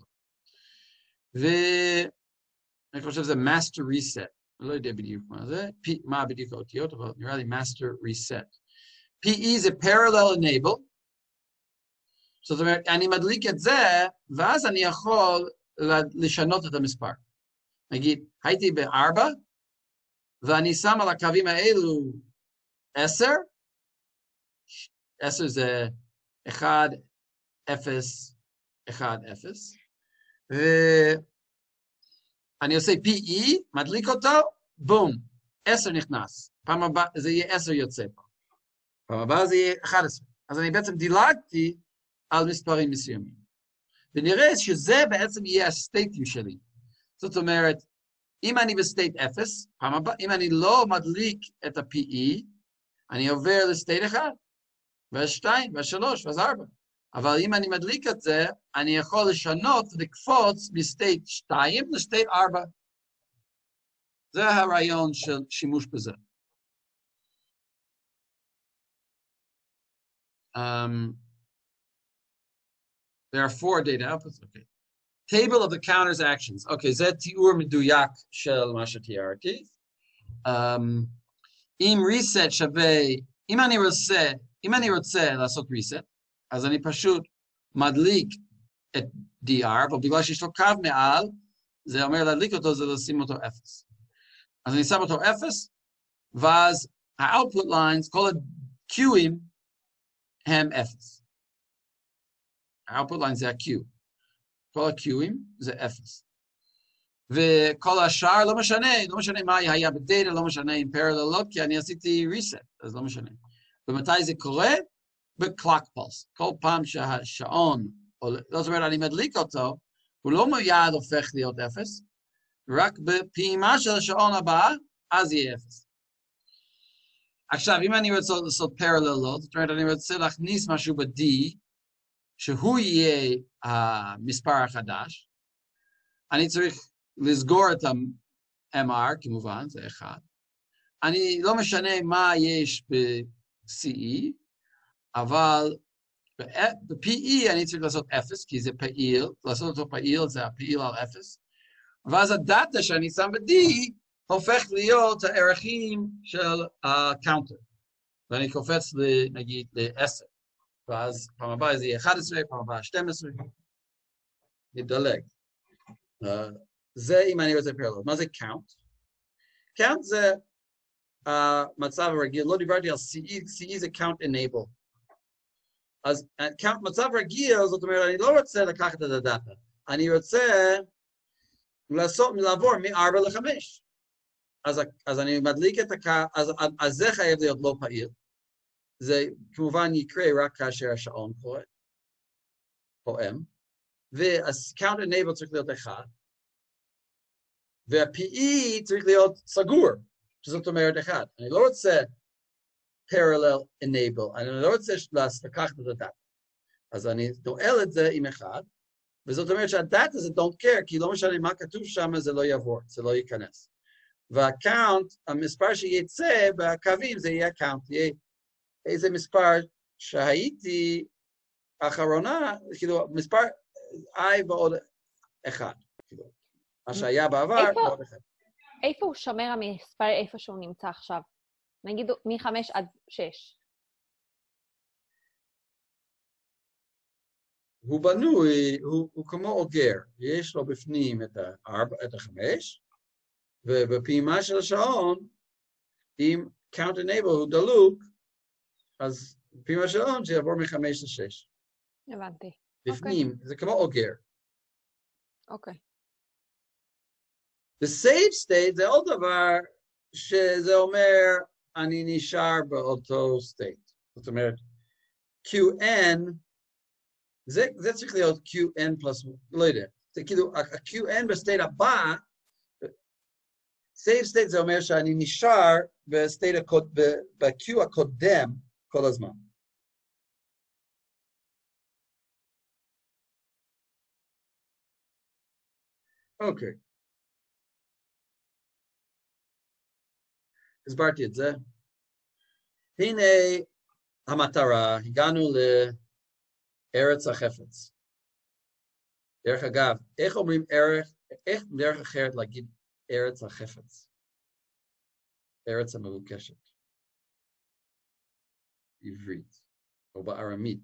ואני חושב שזה master reset. אני לא יודע בדיוק מה זה, מה בדיוק האותיות, אבל נראה לי master reset. PE זה parallel enable. זאת אומרת, אני מדליק את זה, ואז אני יכול לשנות את המספר. נגיד, הייתי ב4, ואני שם על הקווים האלו 10, 10 זה 1, 0, 1, 0, אני עושה PE, מדליק אותו, בום, 10 נכנס. פעם הבאה זה יהיה 10 יוצא פה. פעם הבאה זה יהיה 11. אז אני בעצם דילגתי על מספרים מסוימים. ונראה שזה בעצם יהיה הסטייטים שלי. זאת אומרת, אם אני בסטייט 0, פעם הבאה, אם אני לא מדליק את ה-PE, אני עובר לסטייט 1, ואז 2, ואז 3, ואז 4. אבל אם אני מדליק את זה, אני יכול לשנות, לקפוץ מסטייט 2 לסטייט 4. זה הרעיון של שימוש בזה. There are 4 data outputs. Okay. Table of the counters actions. Okay, זה תיאור מדויק של מה שתיארתי. אם reset שווה, אם אני רוצה לעשות reset, אז אני פשוט מדליק את DR, אבל בגלל שיש לו קו מעל, זה אומר להדליק אותו, זה לשים אותו 0. אז אני שם אותו 0, ואז ה-output lines, כל ה-Q'ים הם 0. ה-output lines זה ה-Q. כל ה-Q'ים זה 0. וכל השאר לא משנה מה היה בדאטה, לא משנה עם פרללות, כי אני עשיתי reset, אז לא משנה. ומתי זה קורה? ב-clock pulse. כל פעם שהשעון, זאת אומרת, אני מדליק אותו, הוא לא מיד הופך להיות 0, רק בפעימה של השעון הבא, אז יהיה 0. עכשיו, אם אני רוצה לעשות פרללות, זאת אומרת, אני רוצה להכניס משהו ב-D, שהוא יהיה המספר החדש, אני צריך לסגור את ה-MR, כמובן, זה 1. אני לא משנה מה יש ב-CE, אבל ב-PE אני צריך לעשות 0, כי זה פעיל, לעשות אותו פעיל זה הפעיל על 0, ואז הדאטה שאני שם ב-D הופך להיות הערכים של הקאונטר, ואני קופץ נגיד ל-10, ואז פעם הבאה זה יהיה 11, פעם הבאה 12, נדלג. זה אם אני רוצה פרללות. מה זה count? count זה מצב הרגיל, לא דיברתי על CE, CE זה count enable. אז מצב רגיל, זאת אומרת, אני לא רוצה לקחת את הדאטה, אני רוצה לעבור מ-4 ל-5. אז אני מדליק את אז זה חייב להיות לא פעיל. זה כמובן יקרה רק כאשר השעון פועם. ואז count enable צריך להיות 1. וה-PE צריך להיות סגור, שזאת אומרת 1. אני לא רוצה parallel enable, אני לא רוצה לקחת את הדאטה. אז אני נועל את זה עם 1, וזאת אומרת שהדאטה זה don't care, כי לא משנה מה כתוב שם, זה לא יעבור, זה לא ייכנס. והקאונט, המספר שיצא בקווים, זה יהיה הקאונט, יהיה איזה מספר שהייתי האחרונה, כאילו, מספר I ועוד 1, כאילו, מה שהיה בעבר, ועוד 1. איפה הוא שומר המספר איפה שהוא נמצא עכשיו? נגיד מ-5 עד 6. הוא בנוי, הוא כמו אוגר, יש לו בפנים את 5, ובפעימה של השעון, אם count enable הוא דלוק, אז בפעימה של השעון זה יעבור מ-5 ל-6. הבנתי. בפנים, זה כמו אוגר. אוקיי. The save state זה עוד דבר שזה אומר, אני נשאר באותו state. זאת אומרת, QN, זה צריך להיות QN פלוס, לא יודע, זה כאילו, ה-QN בסטייט הבא, save state זה אומר שאני נשאר ב-Q הקודם כל הזמן. אוקיי. הסברתי את זה. הנה המטרה, הגענו לארץ החפץ. דרך אגב, איך אומרים איך דרך אחרת להגיד ארץ החפץ? ארץ המבוקשת. עברית, או בארמית.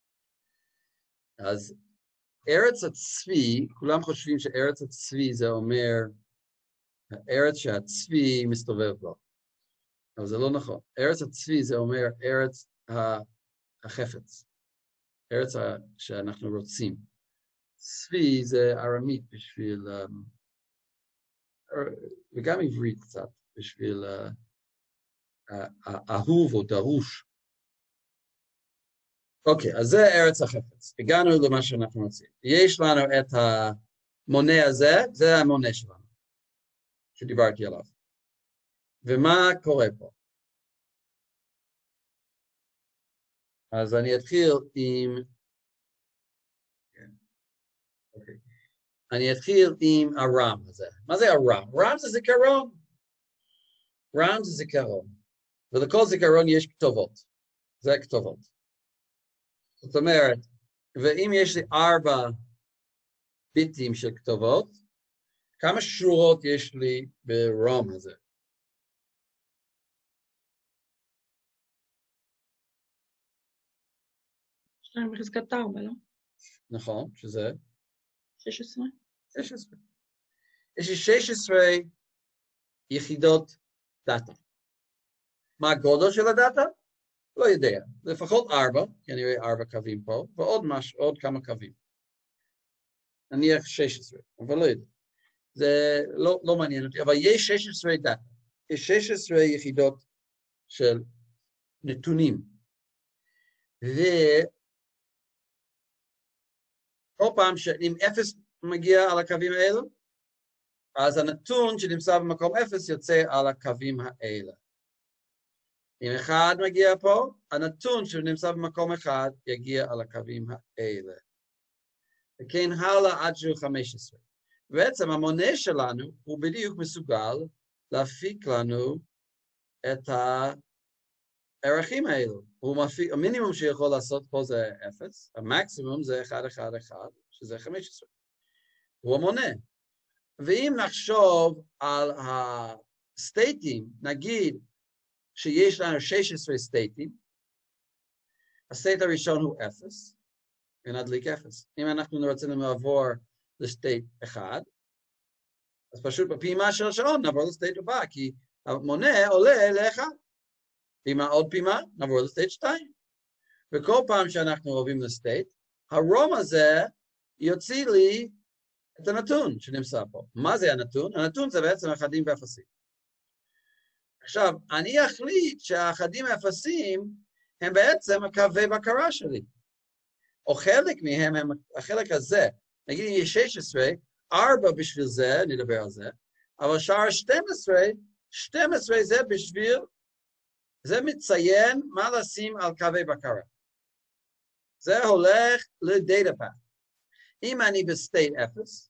אז ארץ הצבי, כולם חושבים שארץ הצבי זה אומר, הארץ שהצבי מסתובב בו. אבל זה לא נכון. ארץ הצבי זה אומר ארץ החפץ. ארץ שאנחנו רוצים. צבי זה ארמית בשביל וגם עברית קצת, בשביל אהוב או דרוש. אוקיי, אז זה ארץ החפץ. הגענו למה שאנחנו רוצים. יש לנו את המונה הזה, זה המונה שלנו, שדיברתי עליו. ומה קורה פה? אז אני אתחיל עם... אוקיי. אני אתחיל עם הרם הזה. מה זה הרם? רם זה זיכרון. רם זה זיכרון. ולכל זיכרון יש כתובות. זה כתובות. זאת אומרת, ואם יש לי 4 ביטים של כתובות, כמה שורות יש לי ברם הזה? שתיים בחזקת 4, לא? נכון, שזה? 16. 16. יש לי 16 יחידות דאטה. מה הגודל של הדאטה? לא יודע. לפחות 4, כי אני רואה 4 קווים פה, ועוד כמה קווים. נניח 16, אבל לא יודע. זה לא מעניין אותי, אבל יש 16 דאטה. יש 16 יחידות של נתונים. כל פעם שאם 0 מגיע על הקווים האלו, אז הנתון שנמצא במקום 0 יוצא על הקווים האלה. אם 1 מגיע פה, הנתון שנמצא במקום 1 יגיע על הקווים האלה. וכן הלאה עד שהוא 15. בעצם המונה שלנו הוא בדיוק מסוגל להפיק לנו את הערכים האלו. המינימום שיכול לעשות פה זה 0, המקסימום זה 1, 1, 1, שזה 15. הוא המונה. ואם נחשוב על הסטייטים, נגיד שיש לנו 16 סטייטים, הסטייט הראשון הוא 0, ונדליק 0. אם אנחנו רוצים לעבור לסטייט 1, אז פשוט בפעימה של השעון נעבור לסטייט הבא, כי המונה עולה ל1. פעימה עוד פעימה, נעבור לסטייט 2. וכל פעם שאנחנו עוברים לסטייט, הרום הזה יוציא לי את הנתון שנמצא פה. מה זה הנתון? הנתון זה בעצם אחדים ואפסים. עכשיו, אני אחליט שהאחדים ואפסים הם בעצם הקווי בקרה שלי. או חלק מהם הם החלק הזה. נגיד, יש 16, 4 בשביל זה, נדבר על זה, אבל שאר 12 זה בשביל, זה מציין מה לשים על קווי בקרה. זה הולך לדאטה פאת'. אם אני בסטייט 0,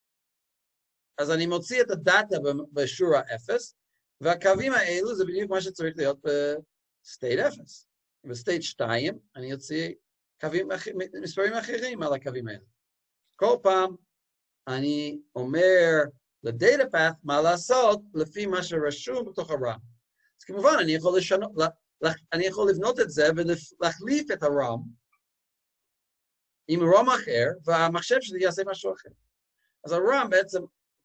אז אני מוציא את הדאטה בשורה 0, והקווים האלו זה בדיוק מה שצריך להיות בסטייט 0. בסטייט 2, אני אוציא מספרים אחרים על הקווים האלה. כל פעם אני אומר לדאטה פאת' מה לעשות לפי מה שרשום בתוך הרם. אז כמובן אני יכול לבנות את זה ולהחליף את הרם עם רם אחר, והמחשב שלי יעשה משהו אחר. אז הרם בעצם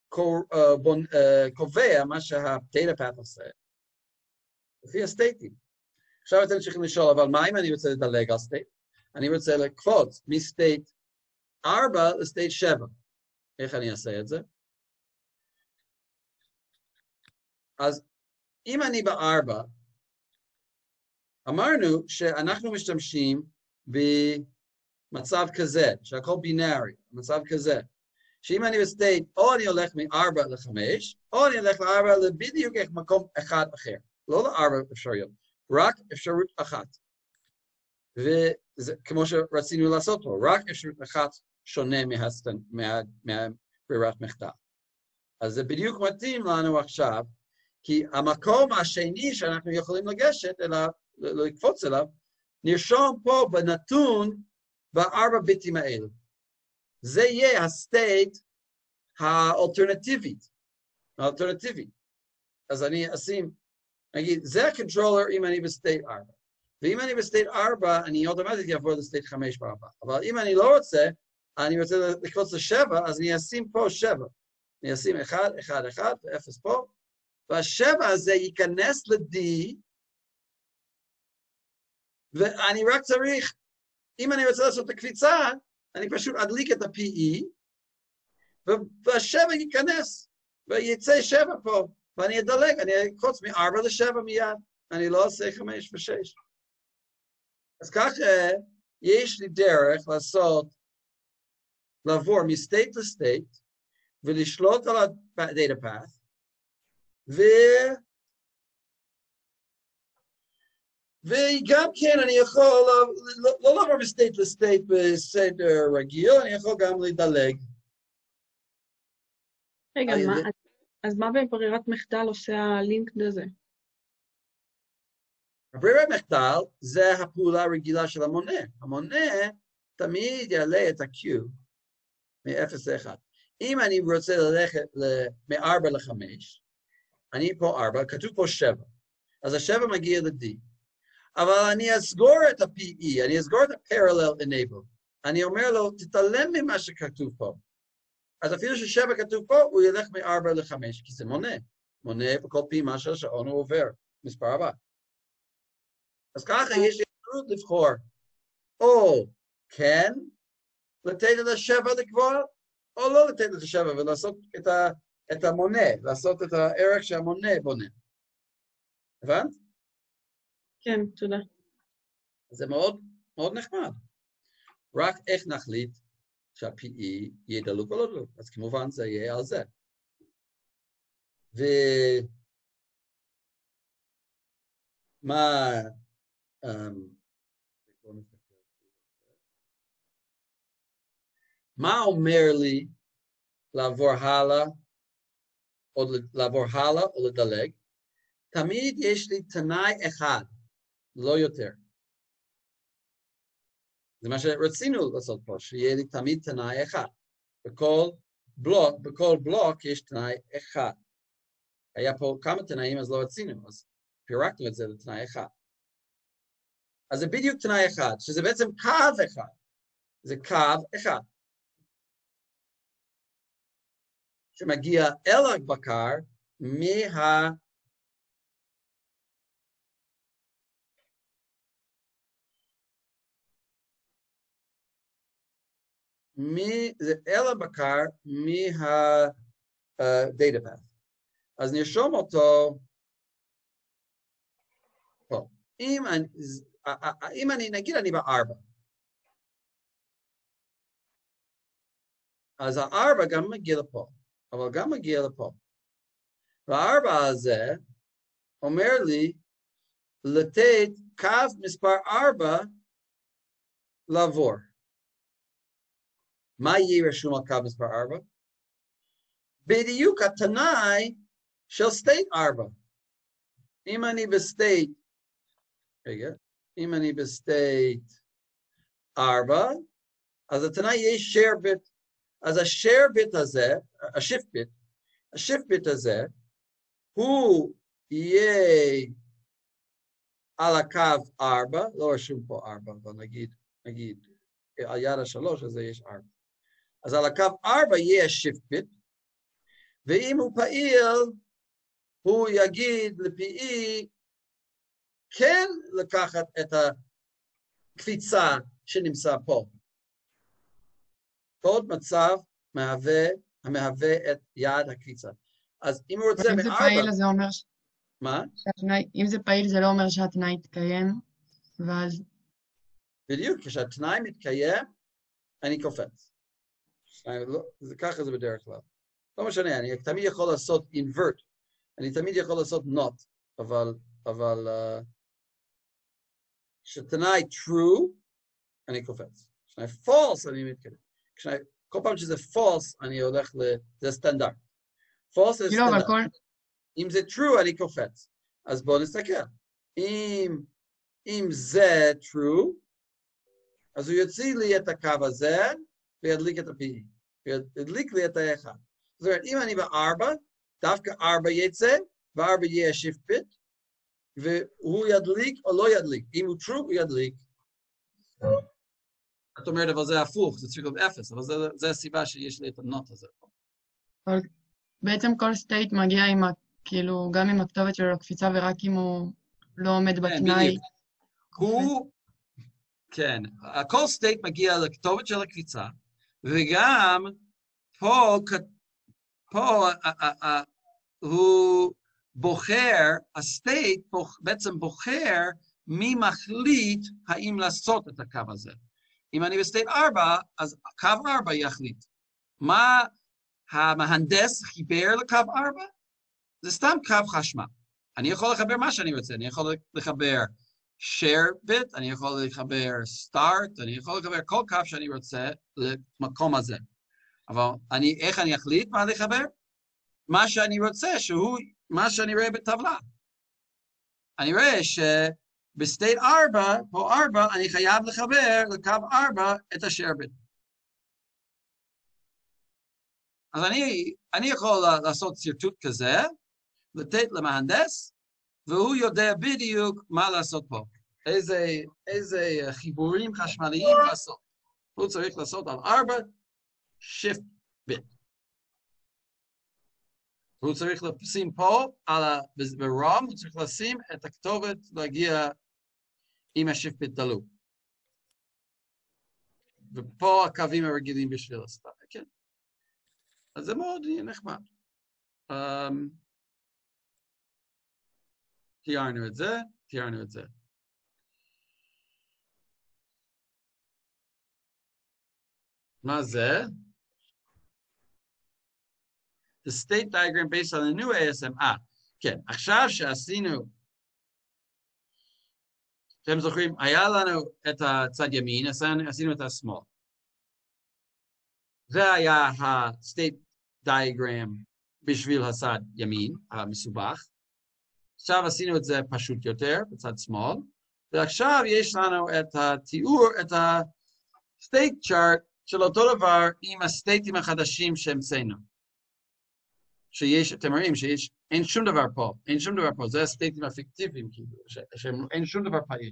קובע מה שהדאטה פאת' עושה, לפי הסטייטים. עכשיו אתם צריכים לשאול, אבל מה אם אני רוצה לדלג על סטייט? אני רוצה לקפוץ מסטייט 4 לסטייט 7. איך אני אעשה את זה? אז אם אני ב4, אמרנו שאנחנו משתמשים במצב כזה, שהכל בינארי, מצב כזה, שאם אני בסטייט, או אני הולך מ4 ל5, או אני הולך ל4 לבדיוק מקום אחד אחר. לא ל4 אפשרויות, רק אפשרות אחת. וזה כמו שרצינו לעשות פה, רק אפשרות אחת שונה מהברירת מחדל. אז זה בדיוק מתאים לנו עכשיו, כי המקום השני שאנחנו יכולים לגשת אליו, לקפוץ אליו, נרשום פה בנתון ב4 ביטים האלו. זה יהיה הסטייט האלטרנטיבית. אז אני אשים, נגיד, זה הקונטרולר אם אני בסטייט 4. ואם אני בסטייט 4, אני אוטומטית אעבור לסטייט 5 ב4. אבל אם אני לא רוצה, אני רוצה לקפוץ ל7, אז אני אשים פה 7. אני אשים 1, 1, 1, ו0 פה. וה7 הזה ייכנס ל-D, ואני רק צריך, אם אני רוצה לעשות את הקפיצה, אני פשוט אדליק את ה-PE, וה7 ייכנס ויצא 7 פה, ואני אדלג, אני אקפוץ מ4 ל7 מיד, אני לא עושה 5 ו6. אז ככה יש לי דרך לעבור מסטייט לסטייט, ולשלוט על ה-data path, וגם כן אני יכול לא לעבור מסטייט לסטייט בסדר רגיל, אני יכול גם לדלג. רגע, אז מה בברירת מחדל עושה הלינקד הזה? הברירת מחדל זה הפעולה הרגילה של המונה. המונה תמיד יעלה את ה-Q מ-0 ל-1. אם אני רוצה ללכת מ-4 ל-5, אני פה 4, כתוב פה 7. אז ה-7 מגיע ל-D. אבל אני אסגור את ה-PE, אני אסגור את ה-Parallel Enable. אני אומר לו, תתעלם ממה שכתוב פה. אז אפילו ש7 כתוב פה, הוא ילך מ-4 ל-5, כי זה מונה. מונה בכל פעימה של השעון הוא עובר, מספר 4. אז ככה יש לי אפשרות לבחור, או כן, לתת את ה7 לגבוה, או לא לתת את ה7 ולעשות את המונה, לעשות את הערך שהמונה בונה. הבנת? כן, תודה. זה מאוד, מאוד נחמד. רק איך נחליט שה-PE יהיה דלוק או לא דלוק. אז כמובן זה יהיה על זה. מה אומר לי לעבור הלאה, או לדלג? תמיד יש לי תנאי אחד, לא יותר. זה מה שרצינו לעשות פה, שיהיה לי תמיד תנאי אחד. בכל בלוק יש תנאי אחד. היה פה כמה תנאים, אז לא רצינו, אז פירקנו את זה לתנאי אחד. אז זה בדיוק תנאי אחד, שזה בעצם קו אחד. זה קו אחד. שמגיע אל הבקר אל הבקר מה-data path. אז נרשום אותו פה. אם אני, נגיד אני ב4, אז ה4 גם מגיע לפה, אבל גם מגיע לפה. וה4 הזה אומר לי לתת קו מספר 4 לעבור. מה יהיה רשום על קו מספר 4? בדיוק התנאי של סטייט 4. אם אני בסטייט 4, אז התנאי יהיה share bit. אז ה-share bit הזה, ה-shift bit הזה, הוא יהיה על הקו 4, לא רשום פה 4, אבל נגיד, על יד ה3 הזה יש 4. אז על הקו 4 יהיה shift bit, ואם הוא פעיל, הוא יגיד ל-PE, כן לקחת את הקפיצה שנמצא פה. עוד מצב המהווה את יעד הקפיצה. אז אם הוא רוצה אם זה פעיל, אז זה אומר... מה? אם זה פעיל, זה לא אומר שהתנאי יתקיים, ואז... בדיוק, כשהתנאי מתקיים, אני קופץ. ככה זה בדרך כלל. לא משנה, אני תמיד יכול לעשות invert, אני תמיד יכול לעשות not, אבל כשתנאי true, אני קופץ. כשתנאי false, אני מתקדם. כל פעם שזה false, אני הולך זה סטנדרט. false זה סטנדרט. אם זה true, אני קופץ. אז בואו נסתכל. אם זה true, אז הוא יוציא לי את הקו הזה, וידליק את ה-PE. וידליק לי את ה-1. זאת אומרת, אם אני ב4, דווקא 4 יצא, ו4 יהיה shift bit, והוא ידליק או לא ידליק. אם הוא true, הוא ידליק. את אומרת, אבל זה הפוך, זה צריך להיות 0, אבל זה הסיבה שיש לי את הנוט הזה. בעצם כל סטייט מגיע כאילו, גם עם הכתובת של הקפיצה, ורק אם הוא לא עומד בתנאי. כן, כל סטייט מגיע לכתובת של הקפיצה, וגם פה פה הוא בוחר, הסטייט בעצם בוחר מי מחליט האם לעשות את הקו הזה. אם אני בסטייט 4, אז קו 4 יחליט. מה המהנדס חיבר לקו 4? זה סתם קו חשמל. אני יכול לחבר מה שאני רוצה, אני יכול לחבר share bit, אני יכול לחבר start, אני יכול לחבר כל קו שאני רוצה למקום הזה. אבל איך אני אחליט מה לחבר? מה שאני רוצה, שהוא מה שאני רואה בטבלה. אני רואה שבסטייט 4, פה 4, אני חייב לחבר לקו 4 את ה-share bit. אז אני יכול לעשות סרטוט כזה, לתת למהנדס, והוא יודע בדיוק מה לעשות פה. איזה חיבורים חשמליים לעשות. הוא צריך לעשות על 4 shift bit. הוא צריך לשים פה, ברום, הוא צריך לשים את הכתובת להגיע עם ה-shift bit דלוק. ופה הקווים הרגילים בשביל הסתם, כן? אז זה מאוד נחמד. תיארנו את זה. מה זה? The state diagram based on the new ASM. כן, עכשיו שעשינו, אתם זוכרים, היה לנו את הצד ימין, עשינו את השמאל. זה היה ה-state diagram בשביל הצד ימין, המסובך. עכשיו עשינו את זה פשוט יותר, בצד שמאל, ועכשיו יש לנו את התיאור, את ה-state chart של אותו דבר עם הסטייטים החדשים שהמצאנו. שיש, אתם רואים שיש, אין שום דבר פה, זה הסטייטים הפיקטיביים, כאילו, שאין שום דבר פעיל.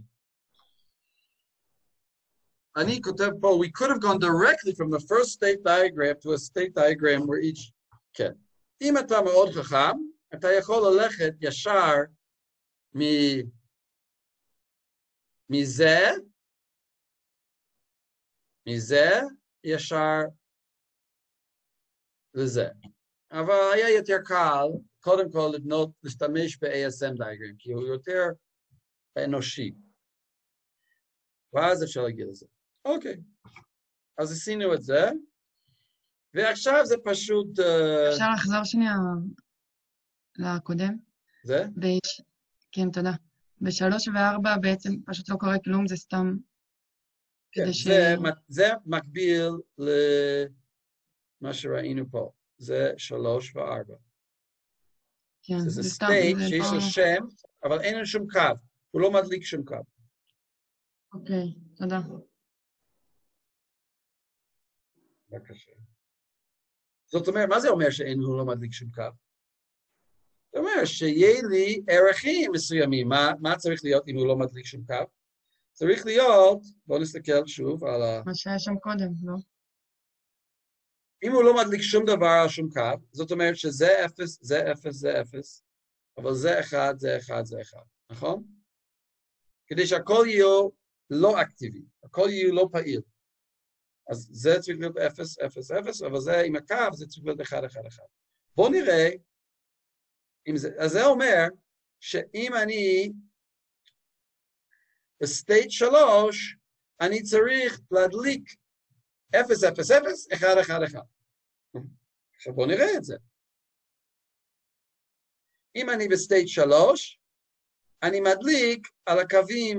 אני כותב פה, we could have gone directly from the first state diagram to a state diagram where each, כן. אם אתה מאוד חכם, אתה יכול ללכת ישר מזה ישר לזה. אבל היה יותר קל, קודם כל להשתמש ב-ASM diagram, כי הוא יותר אנושי. ואז אפשר להגיד לזה. אוקיי, אז עשינו את זה, ועכשיו זה פשוט... אפשר לחזור שנייה לקודם? זה? כן, תודה. ב3 ו4 בעצם פשוט לא קורה כלום, זה סתם... כן, זה מקביל למה שראינו פה. זה 3 ו4. כן, זה סטייט שיש לו שם, אבל אין לו שום קו. הוא לא מדליק שום קו. אוקיי, תודה. בבקשה. זאת אומרת, מה זה אומר הוא לא מדליק שום קו? זאת אומרת, שיהיה לי ערכים מסוימים. מה צריך להיות אם הוא לא מדליק שום קו? צריך להיות, בואו נסתכל שוב על ה... מה שהיה שם קודם, לא? אם הוא לא מדליק שום דבר על שום קו, זאת אומרת שזה 0, זה 0, זה 0, אבל זה 1, זה 1, זה 1, נכון? כדי שהכל יהיה לא אקטיבי, הכל יהיה לא פעיל. אז זה צריך להיות 0, 0, 0, אבל זה עם הקו, זה צריך להיות 1, 1, 1. בואו נראה, אז זה אומר שאם אני בסטייט 3, אני צריך להדליק 0, 0, 0, 1, 1, 1. עכשיו בואו נראה את זה. אם אני בסטייט 3, אני מדליק על הקווים,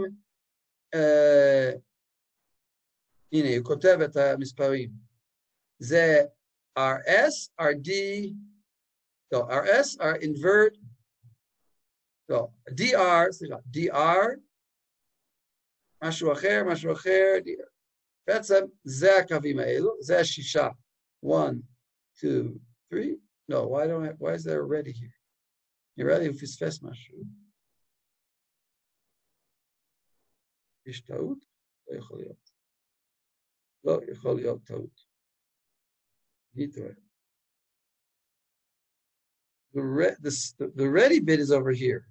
הנה, הוא כותב את המספרים. זה RS, RD, לא, RS, R invert, לא, DR, סליחה, DR, משהו אחר, DR. בעצם זה הקווים האלו, זה השישה. 1, 2, 3. No, why is there a ready here? נראה לי הוא פספס משהו. יש טעות? לא יכול להיות. לא, יכול להיות טעות. אני טועה. The ready bit is over here.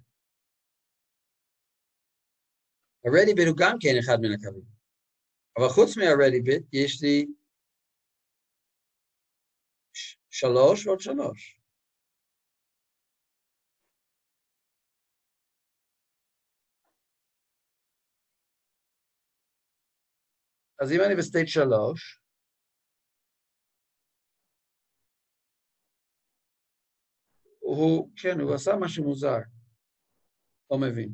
ה-ready bit הוא גם כן אחד מן הקווים. אבל חוץ מה-ready bit, יש לי 3 ועוד 3. אז אם אני בסטייט 3, כן, הוא עשה משהו מוזר. לא מבין.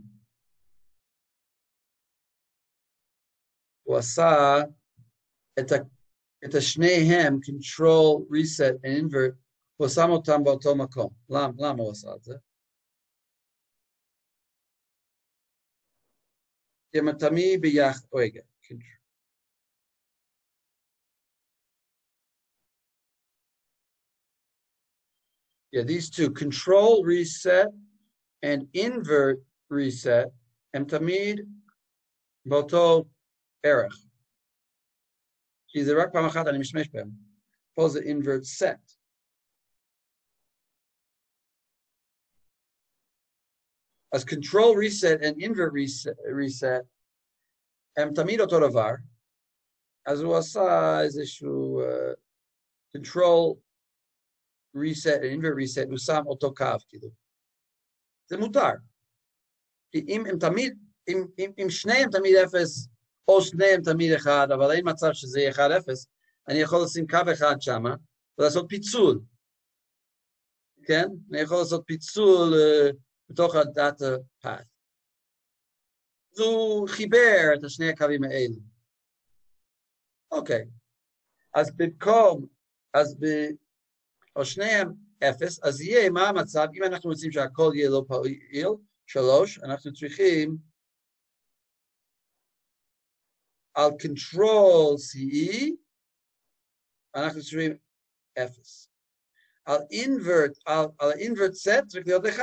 הוא עשה את השניהם, control, reset and invert, הוא שם אותם באותו מקום. למה הוא עשה את זה? כי הם תמיד ביחד, רגע. Yeah, these two, control reset and invert reset, הם תמיד באותו ערך. כי זה רק פעם אחת אני משתמש בהם. פה זה invert set. אז control reset and invert reset, הם תמיד אותו דבר. אז הוא עשה איזשהו control reset and invert reset, הוא שם אותו קו, כאילו. זה מותר. כי אם הם תמיד, אם שניהם תמיד 0, או שניהם תמיד 1, אבל אין מצב שזה יהיה 1-0, אני יכול לשים קו אחד שם, ולעשות פיצול. כן? אני יכול לעשות פיצול בתוך הדאטה path. אז הוא חיבר את שני הקווים האלה. אוקיי. אז במקום, או שניהם 0, אז יהיה מה המצב, אם אנחנו רוצים שהכל יהיה לא פעיל, 3, אנחנו צריכים על control CE, אנחנו צריכים 0. על invert set צריך להיות 1.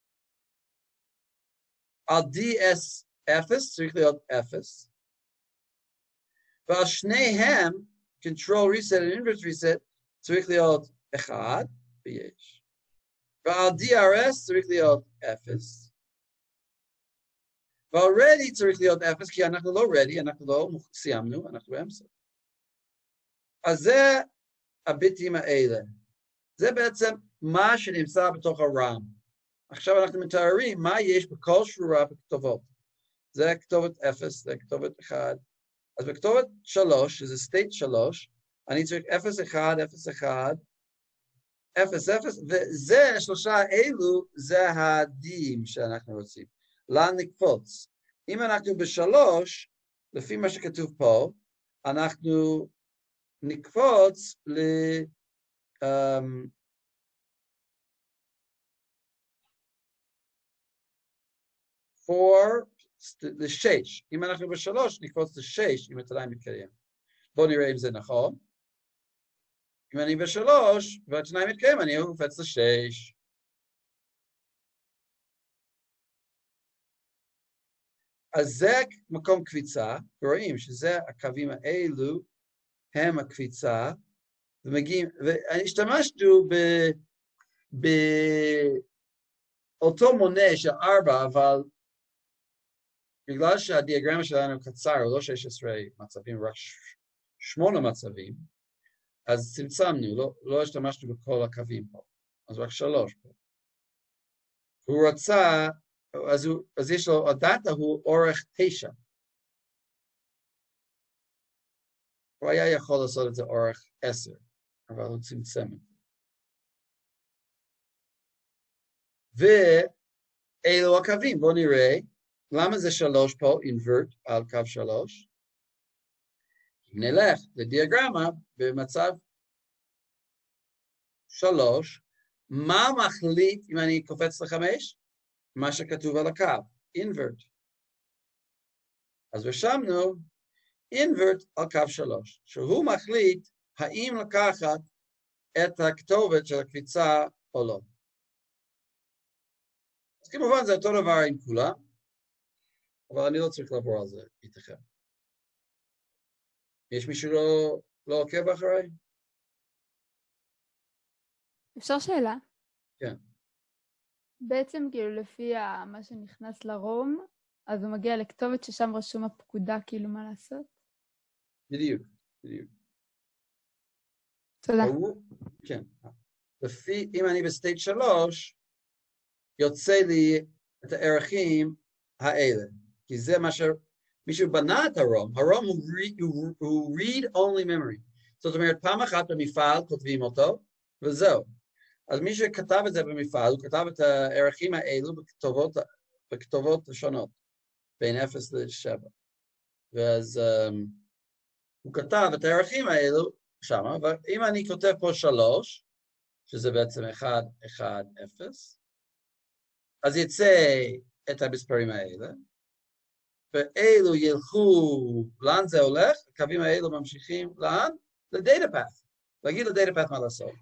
על DS 0 צריך להיות 0. ועל שניהם, control reset and invert reset, צריך להיות 1, ויש. ועל DRS צריך להיות 0. ועל ready צריך להיות 0, כי אנחנו לא ready, אנחנו לא סיימנו, אנחנו באמצע. אז זה הביטים האלה. זה בעצם מה שנמצא בתוך הרם. עכשיו אנחנו מתארים מה יש בכל שורה בכתובות. זה כתובת 0, זה כתובת 1. אז בכתובת 3, שזה state 3, אני צריך 0, 1, 0, 1, 0, 0, וזה, שלושה אלו, זה הדים שאנחנו רוצים. לאן נקפוץ? אם אנחנו ב3, לפי מה שכתוב פה, אנחנו נקפוץ ל-6. אם אנחנו ב3, נקפוץ ל-6, אם התנאי מתקיים. בואו נראה אם זה נכון. אם אני ב3, והתנאי מתקיים, אני קופץ ל-6. אז זה מקום קפיצה, ורואים שזה הקווים האלו, הם הקפיצה, ומגיעים, ואני השתמשנו באותו מונה של 4, אבל בגלל שהדיאגרמה שלנו קצר, הוא לא 16 מצבים, רק 8 מצבים, אז צמצמנו, לא השתמשנו בכל הקווים פה, אז רק 3 פה. הוא רצה, אז יש לו, הדאטה הוא אורך 9. הוא היה יכול לעשות את זה אורך 10, אבל הוא צמצם את זה. ואלו הקווים, בואו נראה, למה זה 3 פה, invert על קו 3? אם נלך לדיאגרמה במצב 3, מה מחליט אם אני קופץ ל5? מה שכתוב על הקו, invert. אז רשמנו, invert על קו 3, שהוא מחליט האם לקחת את הכתובת של הקפיצה או לא. אז כמובן זה אותו דבר עם כולם, אבל אני לא צריך לעבור על זה איתכם. יש מישהו לא עוקב אחריי? אפשר שאלה? כן. בעצם כאילו לפי מה שנכנס לרום, אז הוא מגיע לכתובת ששם רשום הפקודה כאילו מה לעשות? בדיוק. תודה. כן. לפי, אם אני בסטייט 3, יוצא לי את הערכים האלה. כי זה מה מישהו בנה את הרום. הרום הוא read-only memory. זאת אומרת, פעם אחת במפעל כותבים אותו, וזהו. אז מי שכתב את זה במפעל, הוא כתב את הערכים האלו בכתובות שונות, בין 0 ל-7. ואז הוא כתב את הערכים האלו שם, ואם אני כותב פה 3, שזה בעצם 1, 1, 0, אז יצא את המספרים האלה, ואלו ילכו, לאן זה הולך? הקווים האלו ממשיכים, לאן? לדאטה פאת', להגיד לדאטה פאת' מה לעשות.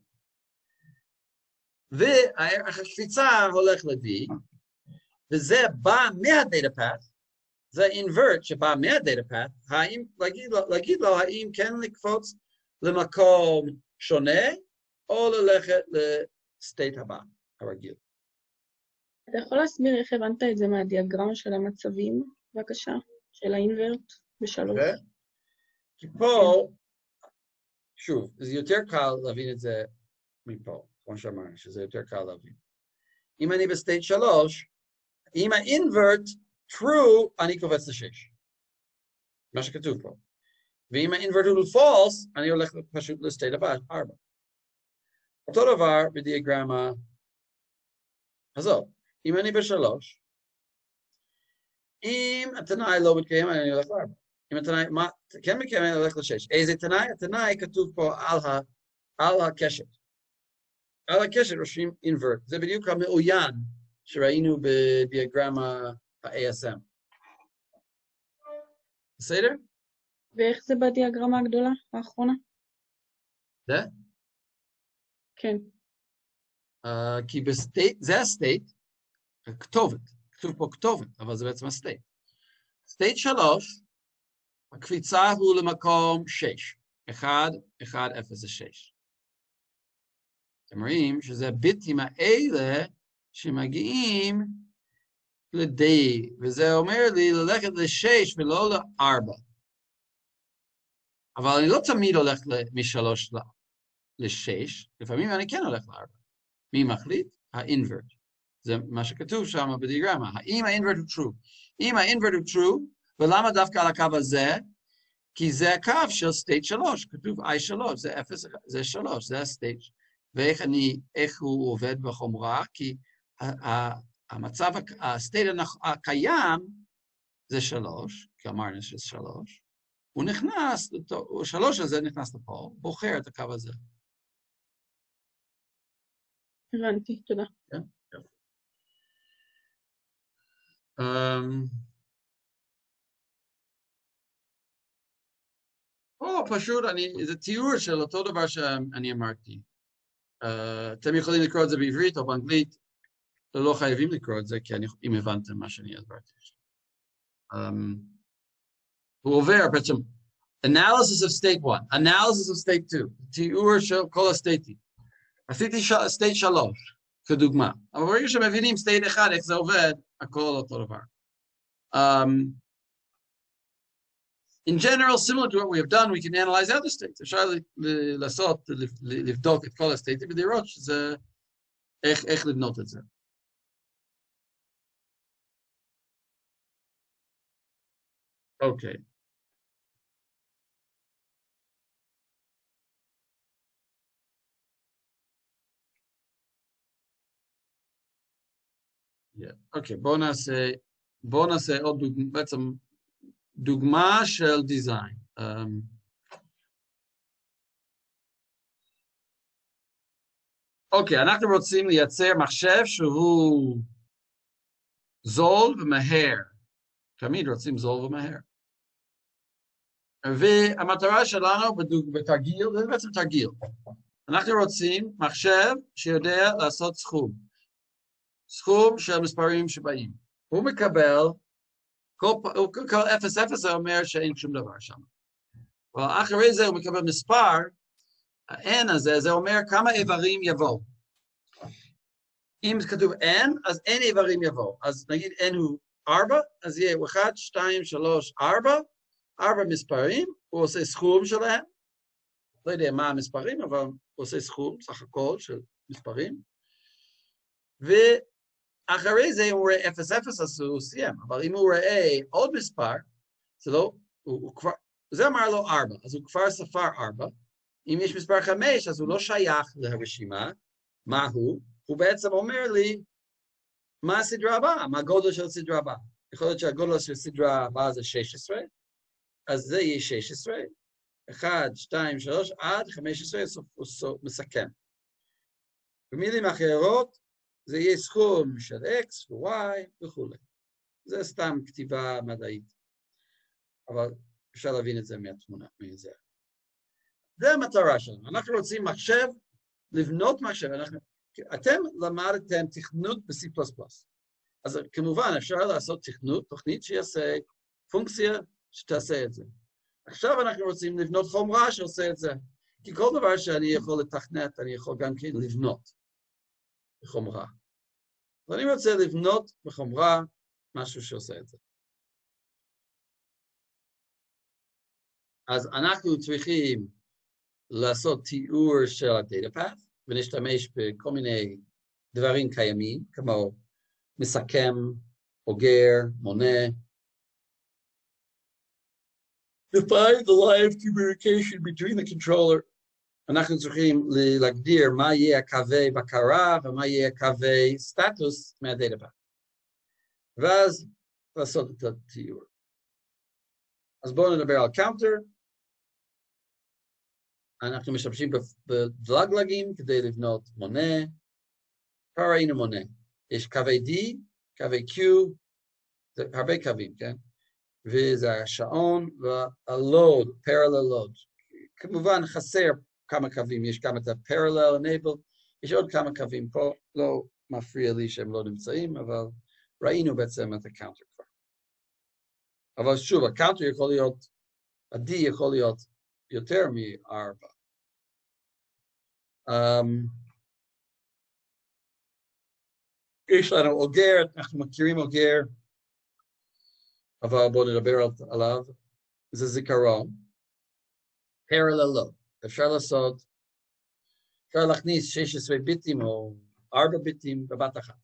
והקפיצה הולך ל-D, וזה בא מהדאטה פאת', זה invert שבא מהדאטה פאת', להגיד לו האם כן לקפוץ למקום שונה, או ללכת לסטייט הבא, הרגיל. אתה יכול להסביר איך הבנת את זה מהדיאגרמה של המצבים, בבקשה? של האינברט ב3? כי פה, שוב, זה יותר קל להבין את זה מפה, כמו שאמרנו, שזה יותר קל להבין. אם אני בסטייט 3, אם האינברט true, אני קופץ ל-6. מה שכתוב פה. ואם האינברט הוא false, אני הולך פשוט לסטייט הבא, 4. אותו דבר בדיאגרמה הזאת. אם אני ב3, אם התנאי לא מתקיים, אני הולך ל4. אם התנאי כן מתקיים, אני הולך ל6. איזה תנאי? התנאי כתוב פה על הקשת. על הקשת רושמים invert. זה בדיוק המעוין שראינו בדיאגרמה ה-ASM. בסדר? ואיך זה בדיאגרמה הגדולה, האחרונה? זה? כן. כי בסטייט, זה הסטייט, כתובת, כתוב פה כתובת, אבל זה בעצם הסטייט. סטייט 3, הקפיצה הוא למקום 6. 1, 1, 0 זה 6. אתם רואים שזה הביטים האלה שמגיעים ל-D, וזה אומר לי ללכת ל-6 ולא ל-4. אבל אני לא תמיד הולך מ-3 ל-6, לפעמים אני כן הולך ל-4. מי מחליט? האינברט. זה מה שכתוב שם בדיאגרמה. האם האינברט הוא true? אם האינברט הוא true, ולמה דווקא על הקו הזה? כי זה הקו של state 3, כתוב I3, זה 0, זה 3, זה הסטייט. ואיך הוא עובד בחומרה? כי המצב, הסטייט הקיים זה 3, כי אמרנו שזה 3, הוא נכנס, 3 הזה נכנס לפה, בוחר את הקו הזה. הבנתי, תודה. כן, כן. פשוט, זה תיאור של אותו דבר שאני אמרתי. אתם יכולים לקרוא את זה בעברית או באנגלית, לא חייבים לקרוא את זה, כי אם הבנתם מה שאני הסברתי. הוא עובר בעצם, analysis of state 1, analysis of state 2, תיאור של כל הסטייטים. עשיתי state 3, כדוגמה. אבל ברגע שמבינים state 1, איך זה עובד, הכל אותו דבר. In general, similar to what we have done, we can analyze other states. אפשר לעשות, לבדוק את כל הסטייטים, ולראות שזה, איך לבנות את זה. אוקיי. אוקיי, בואו נעשה עוד בעצם דוגמה של דיזיין. אוקיי, אנחנו רוצים לייצר מחשב שהוא זול ומהר. תמיד רוצים זול ומהר. והמטרה שלנו בתרגיל, זה בעצם תרגיל. אנחנו רוצים מחשב שיודע לעשות סכום. סכום של מספרים שבאים. הוא מקבל, כל 0,0 זה אומר שאין שום דבר שם. אבל אחרי זה הוא מקבל מספר, ה-n הזה, זה אומר כמה איברים יבוא. אם כתוב n, אז n איברים יבוא. אז נגיד n הוא 4, אז יהיה 1, 2, 3, 4, 4 מספרים, הוא עושה סכום שלהם, לא יודע מה המספרים, אבל הוא עושה סכום, סך הכל של מספרים, ואחרי זה, אם הוא רואה 0, 0, אז הוא סיים, אבל אם הוא רואה עוד מספר, זה לא, הוא כבר, זה אמר לו 4, אז הוא כבר ספר 4, אם יש מספר 5, אז הוא לא שייך לרשימה, מה הוא? הוא בעצם אומר לי, מה הסדרה הבאה? מה הגודל של הסדרה הבאה? יכול להיות שהגודל של הסדרה הבאה זה 16, אז זה יהיה 16, 1, 2, 3, עד 15, הוא מסכם. במילים אחרות, זה יהיה סכום של X ו-Y וכו'. זה סתם כתיבה מדעית. אבל אפשר להבין את זה מהתמונה, מזה. זה המטרה שלנו. אנחנו רוצים מחשב, לבנות מחשב. אתם למדתם תכנות ב-C++. אז כמובן אפשר לעשות תוכנית שיעשה פונקציה שתעשה את זה. עכשיו אנחנו רוצים לבנות חומרה שעושה את זה. כי כל דבר שאני יכול לתכנת, אני יכול גם כן לבנות בחומרה. ואני רוצה לבנות בחומרה משהו שעושה את זה. אז אנחנו צריכים לעשות תיאור של ה-data path, ונשתמש בכל מיני דברים קיימים, כמו מסכם, אוגר, מונה. Define the live communication between the controller. אנחנו צריכים להגדיר מה יהיה הקווי בקרה ומה יהיה הקווי סטטוס מה-data path. ואז לעשות את התיאור. אז בואו נדבר על counter. אנחנו משתמשים בדלגלגים כדי לבנות מונה. כבר ראינו מונה. יש קווי D, קווי Q, זה הרבה קווים, כן? וזה השעון וה-load, parallel load. כמובן חסר כמה קווים, יש גם את ה-parallel enable, יש עוד כמה קווים פה, לא מפריע לי שהם לא נמצאים, אבל ראינו בעצם את הקאונטר כבר. אבל שוב, הקאונטר יכול להיות, ה-D יכול להיות יותר מ-4. יש לנו אוגר, אנחנו מכירים אוגר, אבל בואו נדבר עליו. זה זיכרון. parallel load. אפשר לעשות, אפשר להכניס 16 ביטים או 4 ביטים בבת אחת.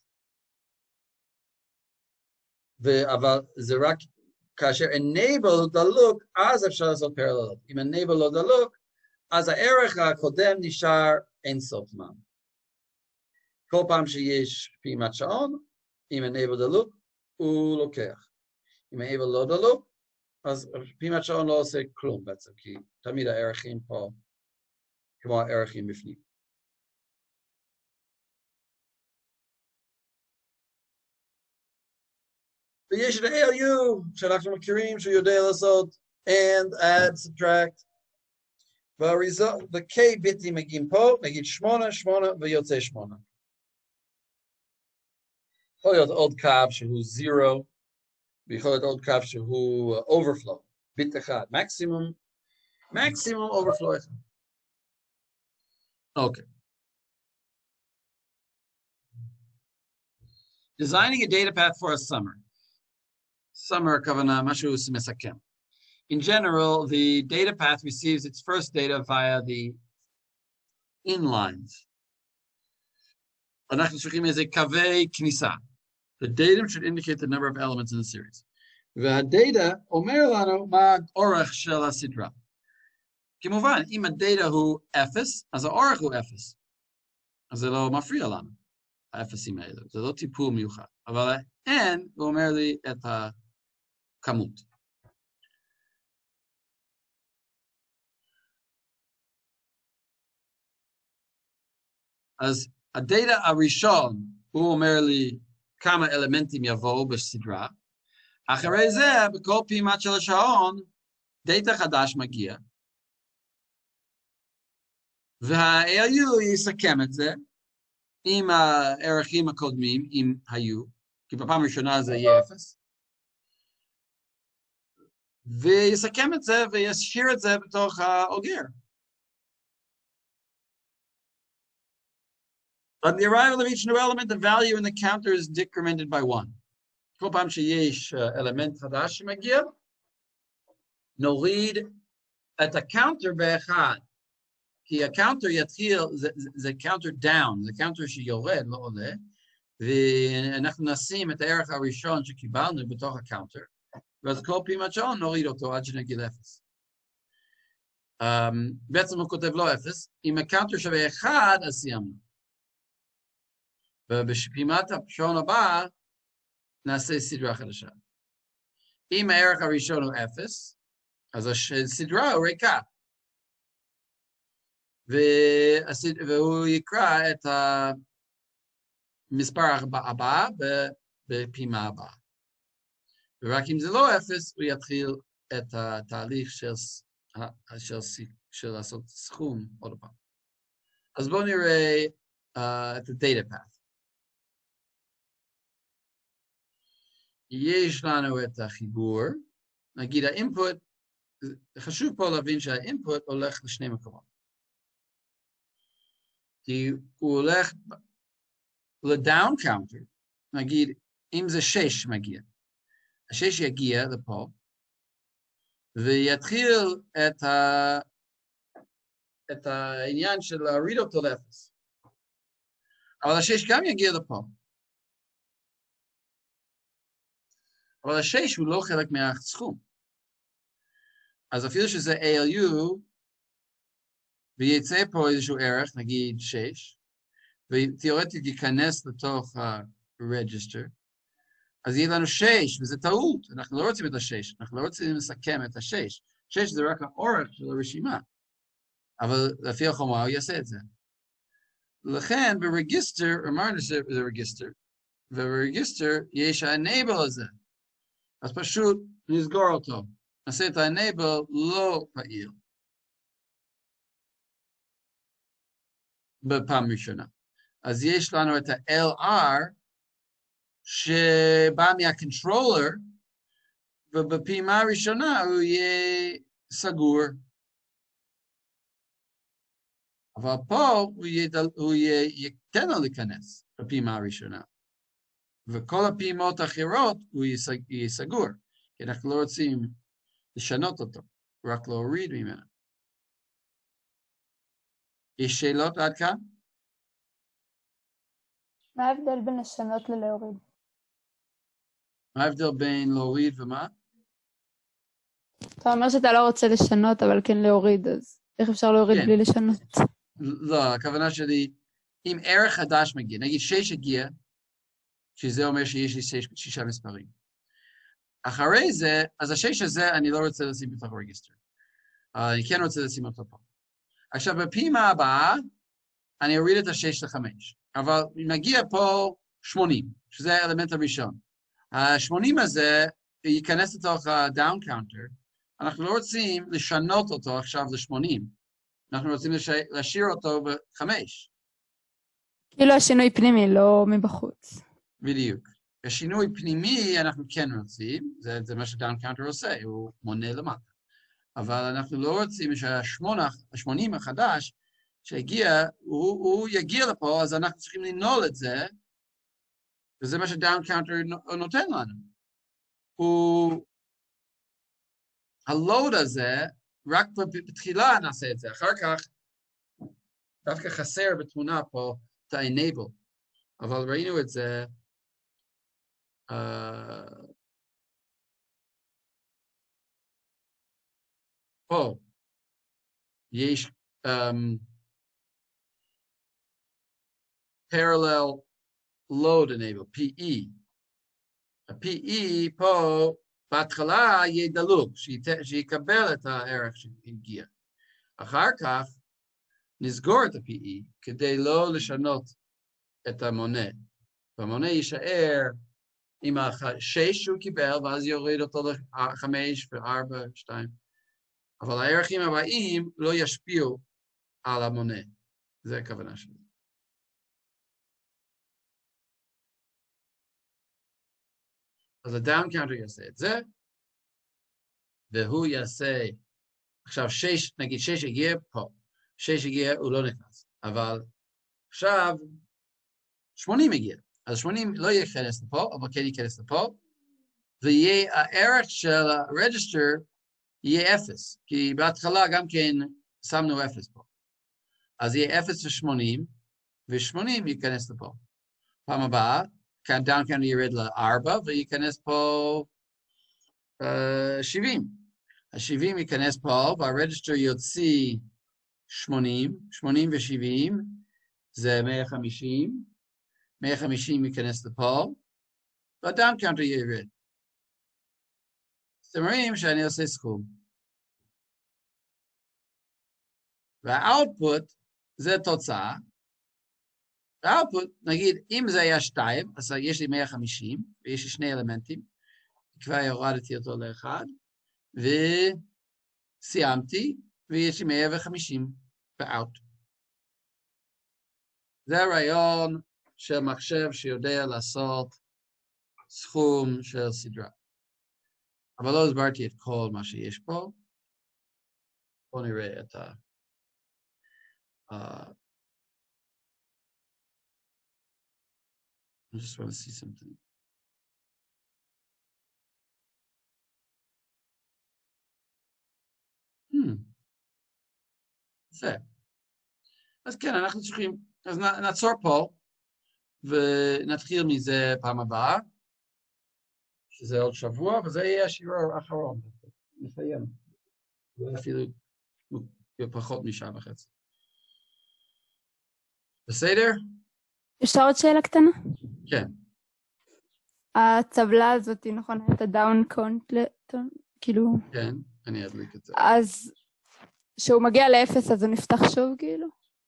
אבל זה רק כאשר enable דלוק, אז אפשר לעשות parallel load. אם enable לא דלוק, אז הערך הקודם נשאר אינסוף זמן. כל פעם שיש פעימת שעון, אם enable דלוק, הוא לוקח. אם enable לא דלוק, אז פעימת שעון לא עושה כלום בעצם, כי תמיד הערכים פה, כמו הערכים בפנים. ויש את ה-ALU שאנחנו מכירים, שיודע לעשות and, add, subtract, ו-K ביטים מגיעים פה, נגיד 8, 8 ויוצא 8. יכול להיות עוד קו שהוא 0, ויכול להיות עוד קו שהוא overflow, ביט אחד, מקסימום overflow אחד. Okay. Designing a data path for a summer. Summer הכוונה משהו שמסכם. In general, the data path receives its first data via the inlines. אנחנו צריכים איזה קווי כניסה. The datum should indicate the number of elements in the series. והדאטה אומר לנו מה האורך של הסדרה. כמובן, אם הדאטה הוא 0, אז האורך הוא 0. אז זה לא מפריע לנו, האפסים האלה. זה לא טיפול מיוחד. אבל ה-n, הוא אומר לי את הכמות. אז הדאטה הראשון, הוא אומר לי כמה אלמנטים יבואו בסדרה. אחרי זה, בכל פעימת של השעון, דאטה חדש מגיע. וה-ALU יסכם את זה עם הערכים הקודמים, אם היו, כי בפעם הראשונה זה יהיה 0. ויסכם את זה וישאיר את זה בתוך האוגר. On the arrival of each new element, the value in the counter is decremented by 1. כל פעם שיש אלמנט חדש שמגיע, נוריד את הקאונטר באחד, כי כי הקאונטר יתחיל, זה קאונטר דאון, זה קאונטר שיורד, לא עולה, ואנחנו נשים את הערך הראשון שקיבלנו בתוך הקאונטר, ואז כל פעימת שעון נוריד אותו עד שנגיע ל-0. בעצם הוא כותב לא 0, אם הקאונטר שווה 1, אז סיימנו. ובפעימת השעון הבא, נעשה סדרה חדשה. אם הערך הראשון הוא 0, אז הסדרה הוא ריקה. והוא יקרא את המספר הבא בפעימה הבאה. ורק אם זה לא 0, הוא יתחיל את התהליך של לעשות סכום עוד פעם. אז בואו נראה את ה-data path. יש לנו את החיבור, נגיד האינפוט, חשוב פה להבין שהאינפוט הולך לשני מקומות. כי הוא הולך לדאון קאונטר, נגיד אם זה 6 מגיע, ה-6 יגיע לפה, ויתחיל את העניין של להוריד אותו ל-0. אבל ה-6 גם יגיע לפה. אבל ה-6 הוא לא חלק מהסכום. אז אפילו שזה ALU, ויצא פה איזשהו ערך, נגיד 6, ותיאורטית ייכנס לתוך ה-register, אז יהיה לנו 6, וזה טעות. אנחנו לא רוצים את ה-6, אנחנו לא רוצים לסכם את ה-6. 6 זה רק האורך של הרשימה. אבל לפי החומה הוא יעשה את זה. לכן ברגיסטר, אמרנו שזה רגיסטר, וברגיסטר יש ה-enable הזה. אז פשוט נסגור אותו. נעשה את ה-enable לא פעיל. בפעם ראשונה. אז יש לנו את ה-LR, שבא מהקונטרולר, ובפעימה הראשונה הוא יהיה סגור. אבל פה הוא ייתן לו להיכנס בפעימה הראשונה. וכל הפעימות האחרות הוא יהיה סגור, כי אנחנו לא רוצים לשנות אותו, רק להוריד ממנו. יש שאלות עד כאן? מה ההבדל בין לשנות ללהוריד? מה ההבדל בין להוריד ומה? אתה אומר שאתה לא רוצה לשנות, אבל כן להוריד, אז איך אפשר להוריד כן. בלי לשנות? לא, הכוונה שלי, אם ערך חדש מגיע, נגיד 6 הגיע, שזה אומר שיש לי 6 מספרים. אחרי זה, אז ה-6 הזה אני לא רוצה לשים בתוך הרגיסטר. אני כן רוצה לשים אותו פה. עכשיו, בפעימה הבאה, אני אוריד את ה-6 ל-5. אבל מגיע פה 80, שזה האלמנט הראשון. ה-80 הזה ייכנס לתוך ה-down counter. אנחנו לא רוצים לשנות אותו עכשיו ל-80. אנחנו רוצים להשאיר אותו ב-5. כאילו השינוי פנימי, לא מבחוץ. בדיוק. השינוי פנימי אנחנו כן רוצים, זה מה ש-down counter עושה, הוא מונה למטה. אבל אנחנו לא רוצים שה-80 החדש שהגיע, הוא יגיע לפה, אז אנחנו צריכים לנעול את זה, וזה מה ש-down counter נותן לנו. הלואוד הזה, רק בתחילה נעשה את זה, אחר כך דווקא חסר בתמונה פה את ה-enable, אבל ראינו את זה, פה, יש parallel load enable, PE. ה-PE פה בהתחלה יהיה דלוק, שיקבל את הערך שהגיע. אחר כך נסגור את ה-PE כדי לא לשנות את המונה. והמונה יישאר עם ה-6 שהוא קיבל, ואז יוריד אותו ל-5 ו-4, 2. אבל הערכים הבאים לא ישפיעו על המונה. זה הכוונה שלי. אז ה-down counter יעשה את זה, והוא יעשה, עכשיו 6, נגיד 6 הגיע פה, 6 הגיע, הוא לא נכנס, אבל עכשיו 80 הגיע, אז 80 לא ייכנס לפה, אבל כן ייכנס לפה, ויהיה הערך של ה-register יהיה 0, כי בהתחלה גם כן שמנו 0 פה. אז יהיה 0 ו-80, ו-80 ייכנס לפה. פעם הבאה, דאון קאונטר ירד ל-4, וייכנס פה 70. ה-70 ייכנס פה, והרג'סטר יוציא 80, 80 ו-70, זה 150, 150 ייכנס לפה, והדאון קאונטר ירד. אז אתם רואים שאני עושה סכום. והאוטפוט זה תוצאה. והאוטפוט, נגיד, אם זה היה 2, אז יש לי 150, ויש לי 2 אלמנטים, כבר הורדתי אותו לאחד, וסיימתי, ויש לי 150 באוט. זה הרעיון של מחשב שיודע לעשות סכום של סדרה. אבל לא הסברתי את כל מה שיש פה. בואו נראה את ה... I just want to see something. זה. אז כן, אנחנו צריכים, אז נעצור פה, ונתחיל מזה פעם הבאה, שזה עוד שבוע, וזה יהיה השיעור האחרון. נסיים. אפילו פחות משעה וחצי. בסדר? אפשר עוד שאלה קטנה? כן. הטבלה הזאת, נכון, את הדאון קאונט, כאילו... כן, אני אדליק את זה. אז כשהוא מגיע ל-0, אז הוא נפתח שוב, כאילו?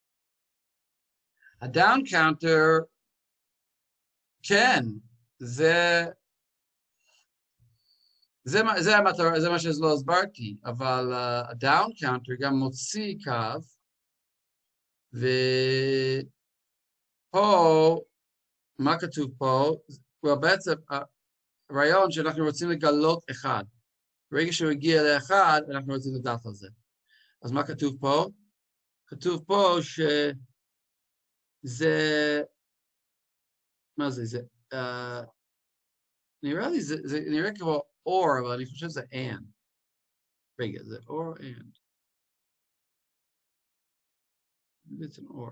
הדאון קאונטר, כן, זה המטרה, זה מה שלא הסברתי, אבל הדאון קאונטר גם מוציא קו, ופה, מה כתוב פה? הוא בעצם הרעיון שאנחנו רוצים לגלות אחד. ברגע שהוא הגיע לאחד, אנחנו רוצים לדעת על זה. אז מה כתוב פה? כתוב פה שזה, מה זה? זה נראה לי, זה נראה כמו אור, אבל אני חושב שזה and. רגע, זה אור או and? זה אור.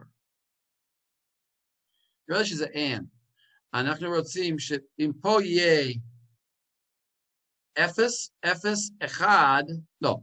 נראה לי שזה and. אנחנו רוצים שאם פה יהיה 0, 0, 1, לא.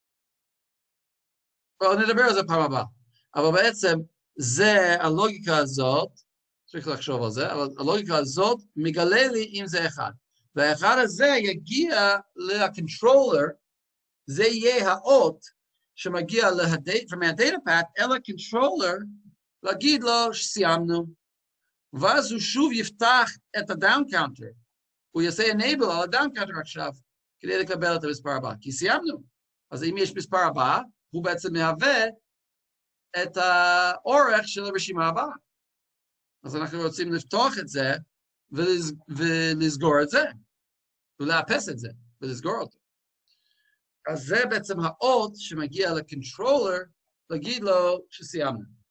בואו נדבר על זה פעם הבאה. אבל בעצם זה, הלוגיקה הזאת, צריך לחשוב על זה, אבל הלוגיקה הזאת מגלה לי אם זה 1. והאחד הזה יגיע לקונטרולר, זה יהיה האות שמגיע מהדאטה פאק אל הקונטרולר, להגיד לו שסיימנו. ואז הוא שוב יפתח את הדאון קאונטר. הוא יעשה enable על הדאון קאונטר עכשיו, כדי לקבל את המספר הבא. כי סיימנו. אז אם יש מספר הבא, הוא בעצם מהווה את האורך של הרשימה הבאה. אז אנחנו רוצים לפתוח את זה, ולסגור את זה. ולאפס את זה, ולסגור אותו. אז זה בעצם האות שמגיע לקונטרולר, להגיד לו שסיימנו.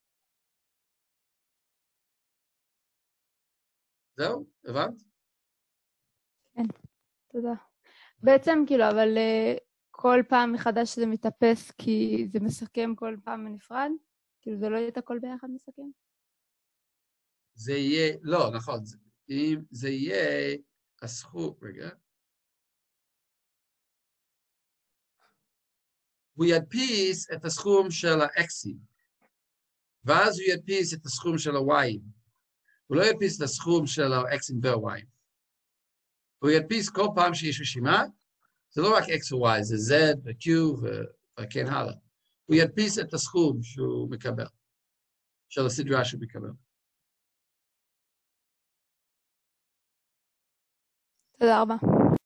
זהו? הבנת? כן, תודה. בעצם כאילו, אבל כל פעם מחדש זה מתאפס כי זה מסכם כל פעם בנפרד? כאילו זה לא יהיה את הכל ביחד מסכם? זה יהיה, לא, נכון. אם זה יהיה הסכום, רגע. הוא ידפיס את הסכום של ה-X'ים, ואז הוא ידפיס את הסכום של ה-Y'ים. הוא לא ידפיס את הסכום של ה-X'ים וה-Y'ים. הוא ידפיס כל פעם שיש רשימה, זה לא רק X ו-Y, זה Z ו-Q וכן הלאה. הוא ידפיס את הסכום שהוא מקבל, של הסדרה שהוא מקבל. תודה רבה.